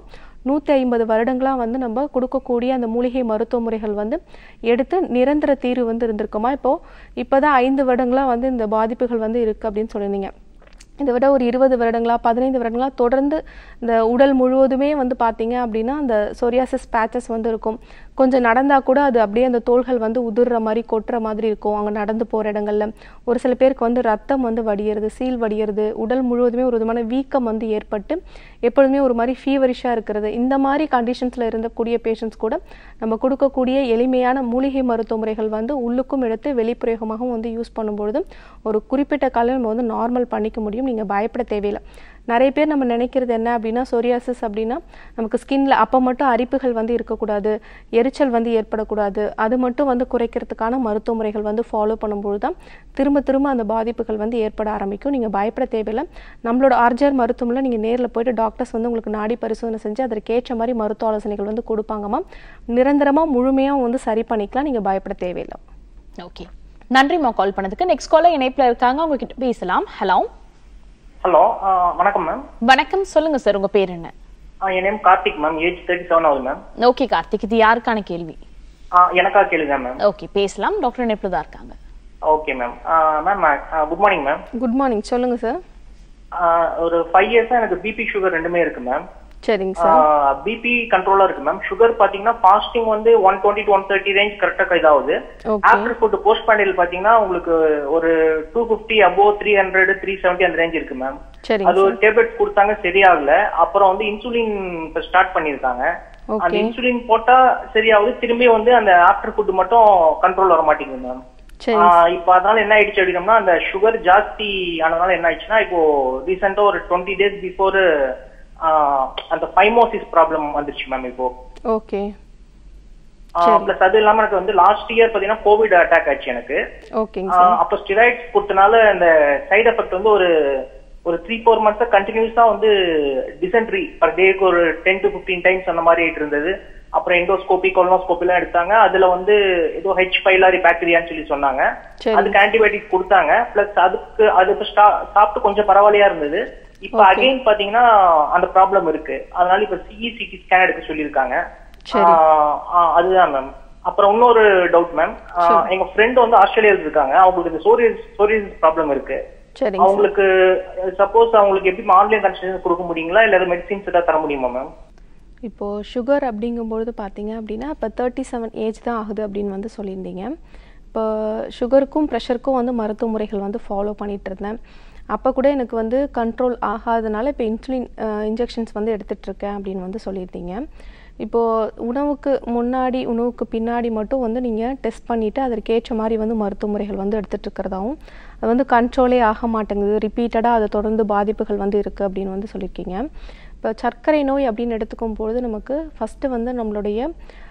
150 வருடங்களாக வந்து நம்ம கொடுக்கக்கூடிய அந்த மூலிகை மருத்துவ முறைகள் வந்து எடுத்து நிரந்தர தீர்வு வந்து இருந்திருக்குமா. இப்போதான் 5 வருடங்களாக வந்து இந்த பாதிப்புகள் வந்து இருக்குது அப்படின்னு சொல்லியிருந்தீங்க. இதை விட ஒரு 20 வருடங்களா 15 வருடங்களா தொடர்ந்து இந்த உடல் முழுவதுமே வந்து பார்த்தீங்க அப்படின்னா அந்த சொரியாசிஸ் பேச்சஸ் வந்து இருக்கும். கொஞ்சம் நடந்தால் கூட அது அப்படியே அந்த தோள்கள் வந்து உதிர்ற மாதிரி கொட்டுற மாதிரி இருக்கும். அவங்க நடந்து போகிற இடங்கள்ல ஒரு சில பேருக்கு வந்து ரத்தம் வந்து வடிகிறது, சீல் வடிகிறது, உடல் முழுவதுமே ஒரு விதமான வீக்கம் வந்து ஏற்பட்டு எப்பொழுதுமே ஒரு மாதிரி ஃபீவரிஷாக இருக்கிறது. இந்த மாதிரி கண்டிஷன்ஸில் இருந்தக்கூடிய பேஷண்ட்ஸ் கூட நம்ம கொடுக்கக்கூடிய எளிமையான மூலிகை மருத்துவ முறைகள் வந்து உள்ளுக்கும் எடுத்து வெளிப்பிரயோகமாகவும் வந்து யூஸ் பண்ணும்பொழுது ஒரு குறிப்பிட்ட காலம் நம்ம வந்து நார்மல் பண்ணிக்க முடியும். நீங்கள் பயப்பட தேவையில்லை. நிறைய பேர் நம்ம நினைக்கிறது என்ன அப்படின்னா சொரியாசிஸ் அப்படின்னா நமக்கு ஸ்கின்ல அப்போ மட்டும் அரிப்புகள் வந்து இருக்கக்கூடாது, எரிச்சல் வந்து ஏற்படக்கூடாது, அது மட்டும் வந்து குறைக்கிறதுக்கான மருத்துவ முறைகள் வந்து ஃபாலோ பண்ணும்போது தான் திரும்ப திரும்ப அந்த பாதிப்புகள் வந்து ஏற்பட ஆரம்பிக்கும். நீங்கள் பயப்பட தேவையில்லை. நம்மளோட ஆர்ஜிஆர் மருத்துவமனையில் நீங்கள் நேரில் போயிட்டு டாக்டர்ஸ் வந்து உங்களுக்கு நாடி பரிசோதனை செஞ்சு அதற்கேற்ற மாதிரி மருத்துவ ஆலோசனைகள் வந்து கொடுப்பாங்கம்மா. நிரந்தரமாக முழுமையாக வந்து சரி பண்ணிக்கலாம். நீங்கள் பயப்பட தேவையில்லை. ஓகே, நன்றிம்மா கால் பண்ணதுக்கு. நெக்ஸ்ட் காலர் இணைப்புல இருக்காங்க, உங்ககிட்ட பேசலாம். ஹலோ ஹலோ, வணக்கம் மேம். வணக்கம், சொல்லுங்க சார், உங்க பேர் என்ன? என் நேம் கார்த்திக் மேம், ஏஜ் 37 ஆகுது மேம். ஓகே கார்த்திக், இது யாருக்கான கேள்வி? எனக்கா கேளுங்க மேம். ஓகே, பேசலாம். டாக்டர் இணைப்புல தான் இருக்காங்க. Okay ma'am. Ma'am good morning ma'am. Good morning, சொல்லுங்க சார். ஒரு 5 இயர்ஸா எனக்கு பிபி சுகர் ரெண்டுமே இருக்கு மேம். சரிங்க சார். பிபி கண்ட்ரோலா இருக்கு மேம். சுகர் பாத்தீங்கன்னா ஃபாஸ்டிங் வந்து 120 to 130 ரேஞ்ச் கரெக்டா இதாகுது. ஆஃப்டர் ஃபுட் போஸ்ட் பாண்டியல் பாத்தீங்கன்னா உங்களுக்கு ஒரு 250 above 300 370 அந்த ரேஞ்ச் இருக்கு மேம். அது ஒரு டேப்லெட் கொடுத்தாங்க, சரியாகல. அப்புறம் வந்து இன்சுலின் ஸ்டார்ட் பண்ணிருக்காங்க. அந்த இன்சுலின் போட்டா சரியாகுது, திரும்பி வந்து அந்த ஆஃப்டர் ஃபுட் மட்டும் கண்ட்ரோல் வர மாட்டேங்குது மேம். இப்ப அதனால என்ன ஆயிடுச்சு அப்படின்னா, அந்த சுகர் ஜாஸ்தி ஆனதுனால என்ன ஆயிடுச்சுன்னா, இப்போ ரீசெண்டா ஒரு 20 days பிஃபோர் அந்த ஃபைமோசிஸ் ப்ராப்ளம் வந்துருச்சு மேம் இப்போ. ஓகே. பிளஸ் அது இல்லாம எனக்கு வந்து லாஸ்ட் இயர் பாத்தீங்கன்னா கோவிட் அட்டாக் ஆச்சு எனக்கு. அப்ப ஸ்டெராய்ட்ஸ் கொடுத்தனால அந்த சைடு எஃபெக்ட் வந்து ஒரு 3-4 மந்த்ஸ் கண்டினியூஸா வந்து டிசென்ட்ரி பர் டேக்கு ஒரு 10 to 15 டைம்ஸ் அந்த மாதிரி ஆயிட்டு இருந்தது. அப்புறம் எண்டோஸ்கோபி கொலனோஸ்கோபி எல்லாம் எடுத்தாங்க. அதுல வந்து ஏதோ ஹெச் பைலாரி பாக்டீரியான்னு சொல்லி சொன்னாங்க. அதுக்கு ஆன்டிபயோட்டிக் கொடுத்தாங்க. பிளஸ் அது சாப்பிட்டு கொஞ்சம் பரவாயில்லையா இருந்தது. இப்ப அகைன் பாத்தீங்கன்னா அந்த ப்ராப்ளம் இருக்கு. அதனால இப்ப சிஇசிடி ஸ்கேன் எடுக்க சொல்லியிருக்காங்க. அதுதான் மேம். அப்புறம் இன்னொரு டவுட் மேம், எங்க ஃப்ரெண்ட் வந்து ஆஸ்திரேலியால இருக்காங்க. அவங்களுக்கு இந்த சோரியாசிஸ் ப்ராப்ளம் இருக்கு. அவங்களுக்கு சப்போஸ் அவங்களுக்கு எப்படி ஆன்லைன் கன்சல்டேஷன் கொடுக்க முடியுங்களா, இல்ல மெடிசின்ஸ் ஏதாவது தர முடியுமா மேம்? இப்போ சுகர் அப்படிங்கும்பொழுது பார்த்தீங்க அப்படின்னா இப்போ 37 ஏஜ் தான் ஆகுது அப்படின்னு வந்து சொல்லியிருந்தீங்க. இப்போ சுகருக்கும் ப்ரெஷருக்கும் வந்து மருத்துவ முறைகள் வந்து ஃபாலோ பண்ணிட்டு இருந்தேன். அப்போ கூட எனக்கு வந்து கண்ட்ரோல் ஆகாதனால இப்போ இன்சுலின் இன்ஜெக்ஷன்ஸ் வந்து எடுத்துகிட்ருக்கேன் அப்படின்னு வந்து சொல்லியிருந்தீங்க. இப்போது உணவுக்கு முன்னாடி உணவுக்கு பின்னாடி மட்டும் வந்து நீங்கள் டெஸ்ட் பண்ணிவிட்டு அதற்கேற்ற மாதிரி வந்து மருத்துவ முறைகள் வந்து எடுத்துகிட்டு இருக்கிறதாவும் அது வந்து கண்ட்ரோலே ஆக மாட்டேங்குது, ரிப்பீட்டடாக அதை தொடர்ந்து பாதிப்புகள் வந்து இருக்குது அப்படின்னு வந்து சொல்லியிருக்கீங்க. இப்போ சர்க்கரை நோய் அப்படின்னு எடுத்துக்கும் பொழுது நமக்கு ஃபஸ்ட்டு வந்து நம்மளுடைய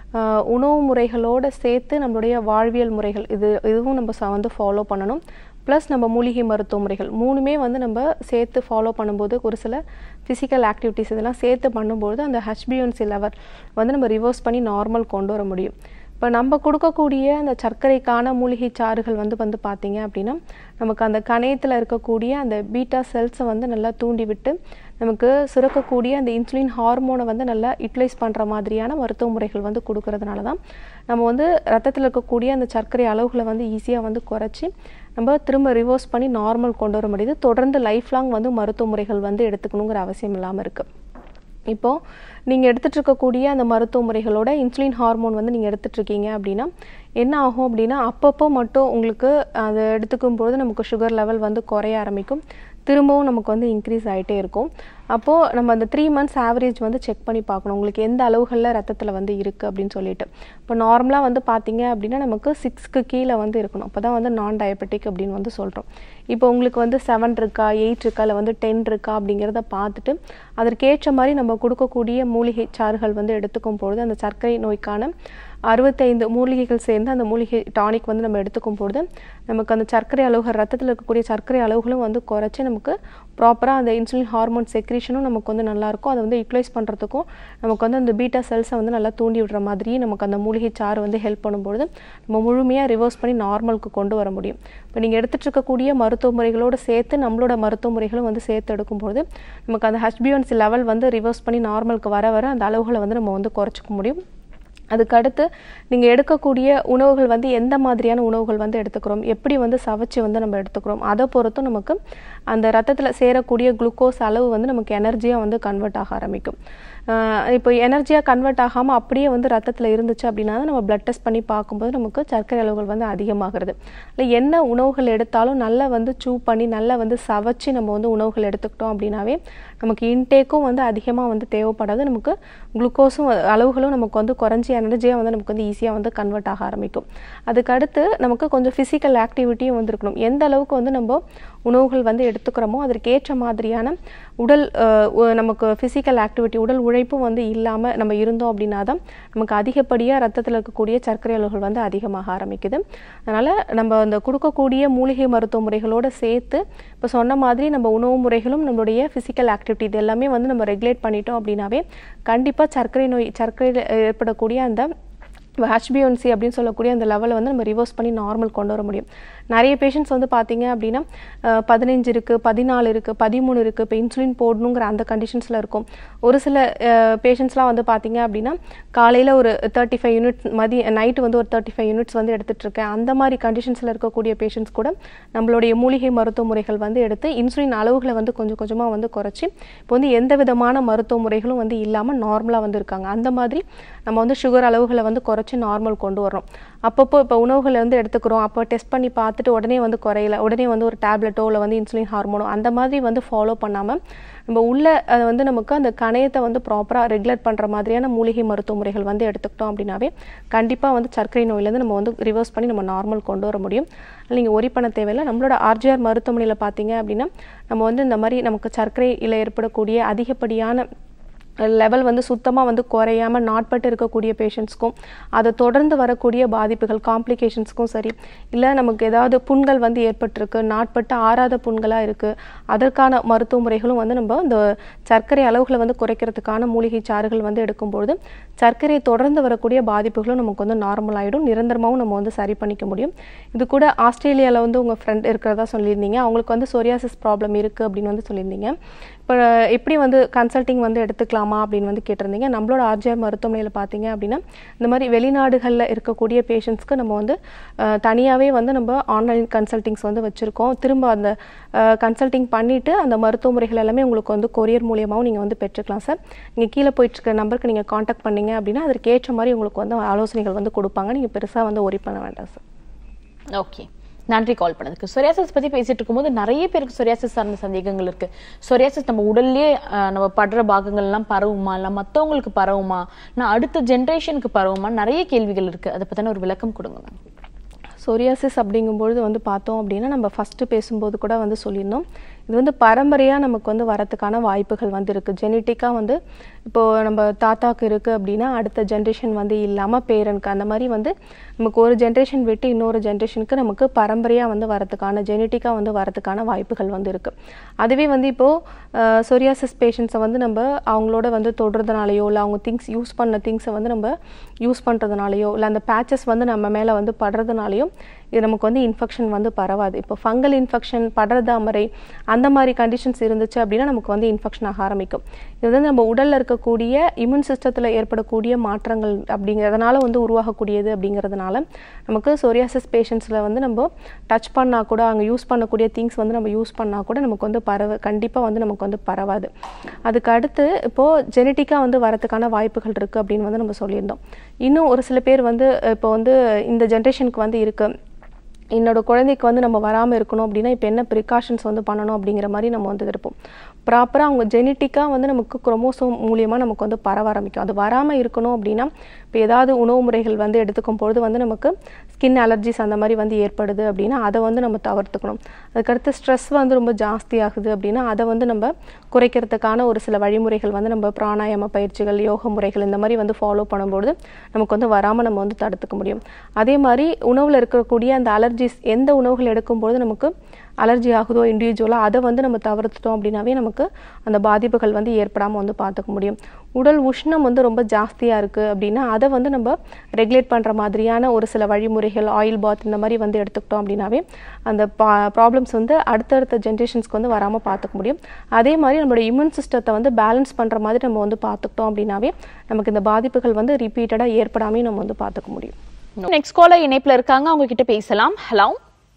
உணவு முறைகளோடு சேர்த்து நம்மளுடைய வாழ்வியல் முறைகள் இதுவும் நம்ம வந்து ஃபாலோ பண்ணணும். ப்ளஸ் நம்ம மூலிகை மருத்துவ முறைகள் மூணுமே வந்து நம்ம சேர்த்து ஃபாலோ பண்ணும்போது ஒரு சில ஃபிசிக்கல் ஆக்டிவிட்டீஸ் இதெல்லாம் சேர்த்து பண்ணும்போது அந்த HbA1c லெவல் வந்து நம்ம ரிவர்ஸ் பண்ணி நார்மல் கொண்டு வர முடியும். இப்போ நம்ம கொடுக்கக்கூடிய அந்த சர்க்கரைக்கான மூலிகை சாறுகள் வந்து பார்த்தீங்க அப்படின்னா நமக்கு அந்த கணையத்தில் இருக்கக்கூடிய அந்த பீட்டா செல்ஸை வந்து நல்லா தூண்டி விட்டு நமக்கு சுரக்கக்கூடிய அந்த இன்சுலின் ஹார்மோனை வந்து நல்லா யூட்டிலைஸ் பண்ணுற மாதிரியான மருத்துவ முறைகள் வந்து கொடுக்கறதுனால தான் நம்ம வந்து ரத்தத்தில் இருக்கக்கூடிய அந்த சர்க்கரை அளவுகளை வந்து ஈஸியாக வந்து குறைச்சி நம்ம திரும்ப ரிவர்ஸ் பண்ணி நார்மல் கொண்டு வர முடியுது. தொடர்ந்து லைஃப் லாங் வந்து மருத்துவ முறைகள் வந்து எடுத்துக்கணுங்கிற அவசியம் இல்லாமல் இருக்குது. இப்போது நீங்கள் எடுத்துகிட்டு இருக்கக்கூடிய அந்த மருத்துவ முறைகளோட இன்சுலின் ஹார்மோன் வந்து நீங்கள் எடுத்துகிட்ருக்கீங்க அப்படின்னா என்ன ஆகும் அப்படின்னா அப்பப்போ மட்டும் உங்களுக்கு அதை எடுத்துக்கும்போது நமக்கு சுகர் லெவல் வந்து குறைய ஆரம்பிக்கும், திரும்பவும் நமக்கு வந்து இன்க்ரீஸ் ஆகிட்டே இருக்கும். அப்போது நம்ம அந்த 3 months ஆவரேஜ் வந்து செக் பண்ணி பார்க்கணும் உங்களுக்கு எந்த அளவுகளில் ரத்தத்தில் வந்து இருக்குது அப்படின்னு சொல்லிட்டு. இப்போ நார்மலாக வந்து பார்த்தீங்க அப்படின்னா நமக்கு 6க்கு கீழே வந்து இருக்கணும், அப்போ தான் வந்து நான் டயபெட்டிக் அப்படின்னு வந்து சொல்கிறோம். இப்போ உங்களுக்கு வந்து 7 இருக்கா 8 இருக்கா இல்லை வந்து 10 இருக்கா அப்படிங்கிறத பார்த்துட்டு அதற்கேற்ற மாதிரி நம்ம கொடுக்கக்கூடிய மூலிகை சாறுகள் வந்து எடுத்துக்கும் பொழுது அந்த சர்க்கரை நோய்க்கான 65 மூலிகைகள் சேர்ந்து அந்த மூலிகை டானிக் வந்து நம்ம எடுத்துக்கும் பொழுது நமக்கு அந்த சர்க்கரை அளவுகள் ரத்தத்தில் இருக்கக்கூடிய சர்க்கரை அளவுகளும் வந்து குறைச்சி நமக்கு ப்ராப்பராக அந்த இன்சுலின் ஹார்மோன் செக்ரீஷனும் நமக்கு வந்து நல்லாயிருக்கும். அதை வந்து யூட்டிலைஸ் பண்ணுறதுக்கும் நமக்கு வந்து அந்த பீட்டா செல்ஸை வந்து நல்லா தூண்டி விடுற மாதிரியே நமக்கு அந்த மூலிகை சாறு வந்து ஹெல்ப் பண்ணும்பொழுது நம்ம முழுமையாக ரிவர்ஸ் பண்ணி நார்மலுக்கு கொண்டு வர முடியும். இப்போ நீங்கள் எடுத்துகிட்டு இருக்கக்கூடிய மருத்துவ முறைகளோடு சேர்த்து நம்மளோட மருத்துவ முறைகளும் வந்து சேர்த்து எடுக்கும்பொழுது நமக்கு அந்த HbA1c லெவல் வந்து ரிவர்ஸ் பண்ணி நார்மலுக்கு வர அந்த அளவுகளை வந்து நம்ம வந்து குறைச்சிக்க முடியும். அதுக்கடுத்து நீங்கள் எடுக்கக்கூடிய உணவுகள் வந்து எந்த மாதிரியான உணவுகள் வந்து எடுத்துக்கிறோம், எப்படி வந்து சவைச்சு வந்து நம்ம எடுத்துக்கிறோம், அதை பொறுத்தும் நமக்கு அந்த ரத்தத்தில் சேரக்கூடிய குளுக்கோஸ் அளவு வந்து நமக்கு எனர்ஜியாக வந்து கன்வெர்ட் ஆக ஆரம்பிக்கும். இப்போ எனர்ஜியாக கன்வெர்ட் ஆகாமல் அப்படியே வந்து ரத்தத்தில் இருந்துச்சு அப்படின்னா தான் நம்ம பிளட் டெஸ்ட் பண்ணி பார்க்கும்போது நமக்கு சர்க்கரை அளவுகள் வந்து அதிகமாகிறது. இல்லை என்ன உணவுகள் எடுத்தாலும் நல்லா வந்து சூ பண்ணி நல்லா வந்து சவைச்சு நம்ம வந்து உணவுகள் எடுத்துக்கிட்டோம் அப்படின்னாவே நமக்கு இன்டேக்கும் வந்து அதிகமாக வந்து தேவைப்படாது. நமக்கு குளுக்கோஸும் அளவுகளும் நமக்கு வந்து குறைஞ்சி எனர்ஜியாக வந்து நமக்கு வந்து ஈஸியாக வந்து கன்வெர்ட் ஆக ஆரம்பிக்கும். அதுக்கடுத்து நமக்கு கொஞ்சம் ஃபிசிக்கல் ஆக்டிவிட்டியும் வந்து இருக்கணும். எந்த அளவுக்கு வந்து நம்ம உணவுகள் வந்து எடுத்துக்கிறோமோ அதற்கேற்ற மாதிரியான உடல் நமக்கு ஃபிசிக்கல் ஆக்டிவிட்டி உடல் உழைப்பும் வந்து இல்லாமல் நம்ம இருந்தோம் அப்படின்னா தான் நமக்கு அதிகப்படியாக ரத்தத்தில் இருக்கக்கூடிய சர்க்கரை அளவுகள் வந்து அதிகமாக ஆரம்பிக்குது. அதனால் நம்ம அந்த கொடுக்கக்கூடிய மூலிகை மருத்துவ முறைகளோடு சேர்த்து இப்போ சொன்ன மாதிரி நம்ம உணவு முறைகளும் நம்மளுடைய ஃபிசிக்கல் ஆக்டிவிட்டி இது எல்லாமே வந்து நம்ம ரெகுலேட் பண்ணிட்டோம் அப்படின்னாவே கண்டிப்பாக சர்க்கரையில் ஏற்படக்கூடிய அந்த HbA1c அப்படின்னு சொல்லக்கூடிய அந்த லெவலை வந்து நம்ம ரிவர்ஸ் பண்ணி நார்மல் கொண்டு வர முடியும். நிறைய பேஷண்ட்ஸ் வந்து பார்த்தீங்க அப்படின்னா 15 இருக்குது, 14 இருக்குது, 13 இருக்குது, இப்போ இன்சுலின் போடணுங்கிற அந்த கண்டிஷன்ஸில் இருக்கும். ஒரு சில பேஷண்ட்ஸ்லாம் வந்து பார்த்தீங்க அப்படின்னா காலையில் ஒரு 35 யூனிட்ஸ் நைட்டு வந்து ஒரு 35 யூனிட்ஸ் வந்து எடுத்துகிட்ருக்கேன். அந்த மாதிரி கண்டிஷன்ஸில் இருக்கக்கூடிய பேஷண்ட்ஸ் கூட நம்மளுடைய மூலிகை மருத்துவ முறைகள் வந்து எடுத்து இன்சுலின் அளவுகளை வந்து கொஞ்சம் கொஞ்சமாக வந்து குறைச்சி இப்போ வந்து எந்த விதமான மருத்துவ முறைகளும் வந்து இல்லாமல் நார்மலாக வந்து இருக்காங்க. அந்த மாதிரி நம்ம வந்து சுகர் அளவுகளை வந்து குறைச்சி நார்மல் கொண்டு வரோம். அப்பப்போ இப்போ உணவுகளை வந்து எடுத்துக்கிறோம், அப்போ டெஸ்ட் பண்ணி பார்த்துட்டு உடனே வந்து குறையல, உடனே வந்து ஒரு டேப்லெட்டோ இல்லை வந்து இன்சுலின் ஹார்மோனோ அந்த மாதிரி வந்து ஃபாலோ பண்ணாமல் நம்ம உள்ள அதை வந்து நமக்கு அந்த கணையத்தை வந்து ப்ராப்பராக ரெகுலேட் பண்ணுற மாதிரியான மூலிகை மருத்துவ முறைகள் வந்து எடுத்துக்கிட்டோம் அப்படின்னாவே கண்டிப்பாக வந்து சர்க்கரை நோயிலேருந்து நம்ம வந்து ரிவர்ஸ் பண்ணி நம்ம நார்மல் கொண்டு வர முடியும். நீங்கள் ஒரி பண்ண தேவையில்லை. நம்மளோட RJR மருத்துவமனையில் பார்த்தீங்க அப்படின்னா நம்ம வந்து இந்த மாதிரி நமக்கு சர்க்கரையில் ஏற்படக்கூடிய அதிகப்படியான லெவல் வந்து சுத்தமாக வந்து குறையாமல் நாட்பட்டு இருக்கக்கூடிய பேஷண்ட்ஸ்க்கும் அதை தொடர்ந்து வரக்கூடிய பாதிப்புகள் காம்ப்ளிகேஷன்ஸ்க்கும் சரி, இல்லை நமக்கு ஏதாவது புண்கள் வந்து ஏற்பட்டிருக்கு, நாட்பட்டு ஆறாத புண்களாக இருக்குது, அதற்கான மருத்துவ முறைகளும் வந்து நம்ம இந்த சர்க்கரை அளவுகளை வந்து குறைக்கிறதுக்கான மூலிகை சாறுகள் வந்து எடுக்கும்பொழுது சர்க்கரையை தொடர்ந்து வரக்கூடிய பாதிப்புகளும் நமக்கு வந்து நார்மல் ஆகிடும், நிரந்தரமாகவும் நம்ம வந்து சரி பண்ணிக்க முடியும். இது கூட ஆஸ்திரேலியாவில் வந்து உங்கள் ஃப்ரெண்ட் இருக்கிறதா சொல்லியிருந்தீங்க, அவங்களுக்கு வந்து சொரியாசிஸ் ப்ராப்ளம் இருக்குது அப்படின்னு வந்து சொல்லியிருந்தீங்க. இப்போ எப்படி வந்து கன்சல்டிங் வந்து எடுத்துக்கலாமா அப்படின்னு வந்து கேட்டிருந்தீங்க. நம்மளோட RJR மருத்துவமனையில் பார்த்தீங்க அப்படின்னா இந்த மாதிரி வெளிநாடுகளில் இருக்கக்கூடிய பேஷண்ட்ஸ்க்கு நம்ம வந்து தனியாகவே வந்து நம்ம ஆன்லைன் கன்சல்டிங்ஸ் வந்து வச்சுருக்கோம். திரும்ப அந்த கன்சல்டிங் பண்ணிவிட்டு அந்த மருத்துவ முறைகள் எல்லாமே உங்களுக்கு வந்து கொரியர் மூலியமாகவும் நீங்கள் வந்து பெற்றுக்கலாம் சார். நீங்கள் கீழே போயிட்டுருக்க நம்பருக்கு நீங்கள் காண்டாக்ட் பண்ணிங்க அப்படின்னா அதற்கு ஏற்ற மாதிரி உங்களுக்கு வந்து ஆலோசனைகள் வந்து கொடுப்பாங்க. நீங்கள் பெருசாக வந்து ஒரி பண்ண வேண்டாம் சார். ஓகே, நன்றி கால் பண்ணதுக்கு. சொரியாசிஸ் பத்தி பேசிட்டு இருக்கும்போது நிறைய பேருக்கு சொரியாசிஸ் சார்ந்த சந்தேகங்கள் இருக்கு. சொரியாசிஸ் நம்ம உடல்லயே நம்ம படுற பாகங்கள் எல்லாம் பரவுமா, இல்ல மத்தவங்களுக்கு பரவுமா, நான் அடுத்த ஜெனரேஷனுக்கு பரவுமா, நிறைய கேள்விகள் இருக்கு. அதை பத்தின ஒரு விளக்கம் கொடுங்க மேம். சொரியாசிஸ் அப்படிங்கும்பொழுது வந்து பார்த்தோம் அப்படின்னா நம்ம ஃபஸ்ட்டு பேசும்போது கூட வந்து சொல்லியிருந்தோம், இது வந்து பரம்பரையாக நமக்கு வந்து வரத்துக்கான வாய்ப்புகள் வந்து இருக்குது. ஜெனட்டிக்காக வந்து இப்போது நம்ம தாத்தாக்கு இருக்குது அப்படின்னா அடுத்த ஜென்ரேஷன் வந்து இல்லாமல் பேரனுக்கு அந்த மாதிரி வந்து நமக்கு ஒரு ஜென்ரேஷன் விட்டு இன்னொரு ஜென்ரேஷனுக்கு நமக்கு பரம்பரையாக வந்து வரத்துக்கான ஜெனட்டிக்காக வந்து வரத்துக்கான வாய்ப்புகள் வந்து இருக்குது. அதுவே வந்து இப்போது சொரியாசிஸ் பேஷண்ட்ஸை வந்து நம்ம அவங்களோட வந்து தொடுறதுனாலையோ இல்லை அவங்க யூஸ் பண்ண திங்ஸை வந்து நம்ம யூஸ் பண்ணுறதுனாலையோ இல்லை அந்த பேச்சஸ் வந்து நம்ம மேலே வந்து படுறதுனாலையோ இது நமக்கு வந்து இன்ஃபெக்ஷன் வந்து பரவாது. இப்போ ஃபங்கல் இன்ஃபெக்ஷன், படர்தாமரை அந்த மாதிரி கண்டிஷன்ஸ் இருந்துச்சு அப்படின்னா நமக்கு வந்து இன்ஃபெக்ஷன் ஆக ஆரம்பிக்கும். இது வந்து நம்ம உடலில் இருக்கக்கூடிய இம்யூன் சிஸ்டத்தில் ஏற்படக்கூடிய மாற்றங்கள் அப்படிங்கிறதுனால வந்து உருவாகக்கூடியது அப்படிங்கிறதுனால நமக்கு சொரியாசிஸ் பேஷண்ட்ஸில் வந்து நம்ம டச் பண்ணால் கூட அங்கே யூஸ் பண்ணக்கூடிய திங்ஸ் வந்து நம்ம யூஸ் பண்ணால் கூட நமக்கு வந்து கண்டிப்பாக வந்து நமக்கு வந்து பரவாது. அதுக்கு அடுத்து இப்போது ஜெனட்டிக்காக வந்து வரத்துக்கான வாய்ப்புகள் இருக்குது அப்படின்னு வந்து நம்ம சொல்லியிருந்தோம். இன்னும் ஒரு சில பேர் வந்து இப்போ வந்து இந்த ஜென்ரேஷனுக்கு வந்து இருக்குது, என்னோட குழந்தைக்கு வந்து நம்ம வராமல் இருக்கணும் அப்படின்னா இப்போ என்ன ப்ரிகாஷன்ஸ் வந்து பண்ணணும் அப்படிங்கிற மாதிரி நம்ம வந்து இருப்போம். ப்ராப்பராக அவங்க ஜெனட்டிக்காக வந்து நமக்கு குரோமோசோம் மூலியமாக நமக்கு வந்து பரவ ஆரம்பிக்கும். அது வராமல் இருக்கணும் அப்படின்னா இப்போ ஏதாவது உணவு முறைகள் வந்து எடுத்துக்கும் பொழுது வந்து நமக்கு ஸ்கின் அலர்ஜிஸ் அந்த மாதிரி வந்து ஏற்படுது அப்படின்னா அதை வந்து நம்ம தவிர்த்துக்கணும். அதுக்கடுத்து ஸ்ட்ரெஸ் வந்து ரொம்ப ஜாஸ்தி ஆகுது அப்படின்னா அதை வந்து நம்ம குறைக்கிறதுக்கான ஒரு சில வழிமுறைகள் வந்து நம்ம பிராணாயாம பயிற்சிகள், யோக முறைகள் இந்த மாதிரி வந்து ஃபாலோ பண்ணும்பொழுது நமக்கு வந்து வராமல் நம்ம வந்து தடுத்துக்க முடியும். அதே மாதிரி உணவில் இருக்கக்கூடிய அந்த அலர்ஜிஸ் எந்த உணவுகள் எடுக்கும்பொழுது நமக்கு அலர்ஜி ஆகுதோ இண்டிவிஜுவலாக அதை வந்து நம்ம தவிர்த்துட்டோம் அப்படின்னாவே நமக்கு அந்த பாதிப்புகள் வந்து ஏற்படாமல் வந்து பார்த்துக்க முடியும். உடல் உஷ்ணம் வந்து ரொம்ப ஜாஸ்தியாக இருக்குது அப்படின்னா அதை வந்து நம்ம ரெகுலேட் பண்ணுற மாதிரியான ஒரு சில வழிமுறைகள், ஆயில் பாத் இந்த மாதிரி வந்து எடுத்துக்கிட்டோம் அப்படின்னாவே அந்த ப்ராப்ளம்ஸ் வந்து அடுத்தடுத்த ஜென்ரேஷன்ஸ்க்கு வந்து வராமல் பார்த்துக்க முடியும். அதே மாதிரி நம்மளோட இம்யூன் சிஸ்டத்தை வந்து பேலன்ஸ் பண்ணுற மாதிரி நம்ம வந்து பார்த்துக்கிட்டோம் அப்படின்னாவே நமக்கு இந்த பாதிப்புகள் வந்து ரிப்பீட்டடாக ஏற்படாமே நம்ம வந்து பார்த்துக்க முடியும். நெக்ஸ்ட் காலர் இணைப்பில் இருக்காங்க, அவங்க கிட்ட பேசலாம். ஹலோ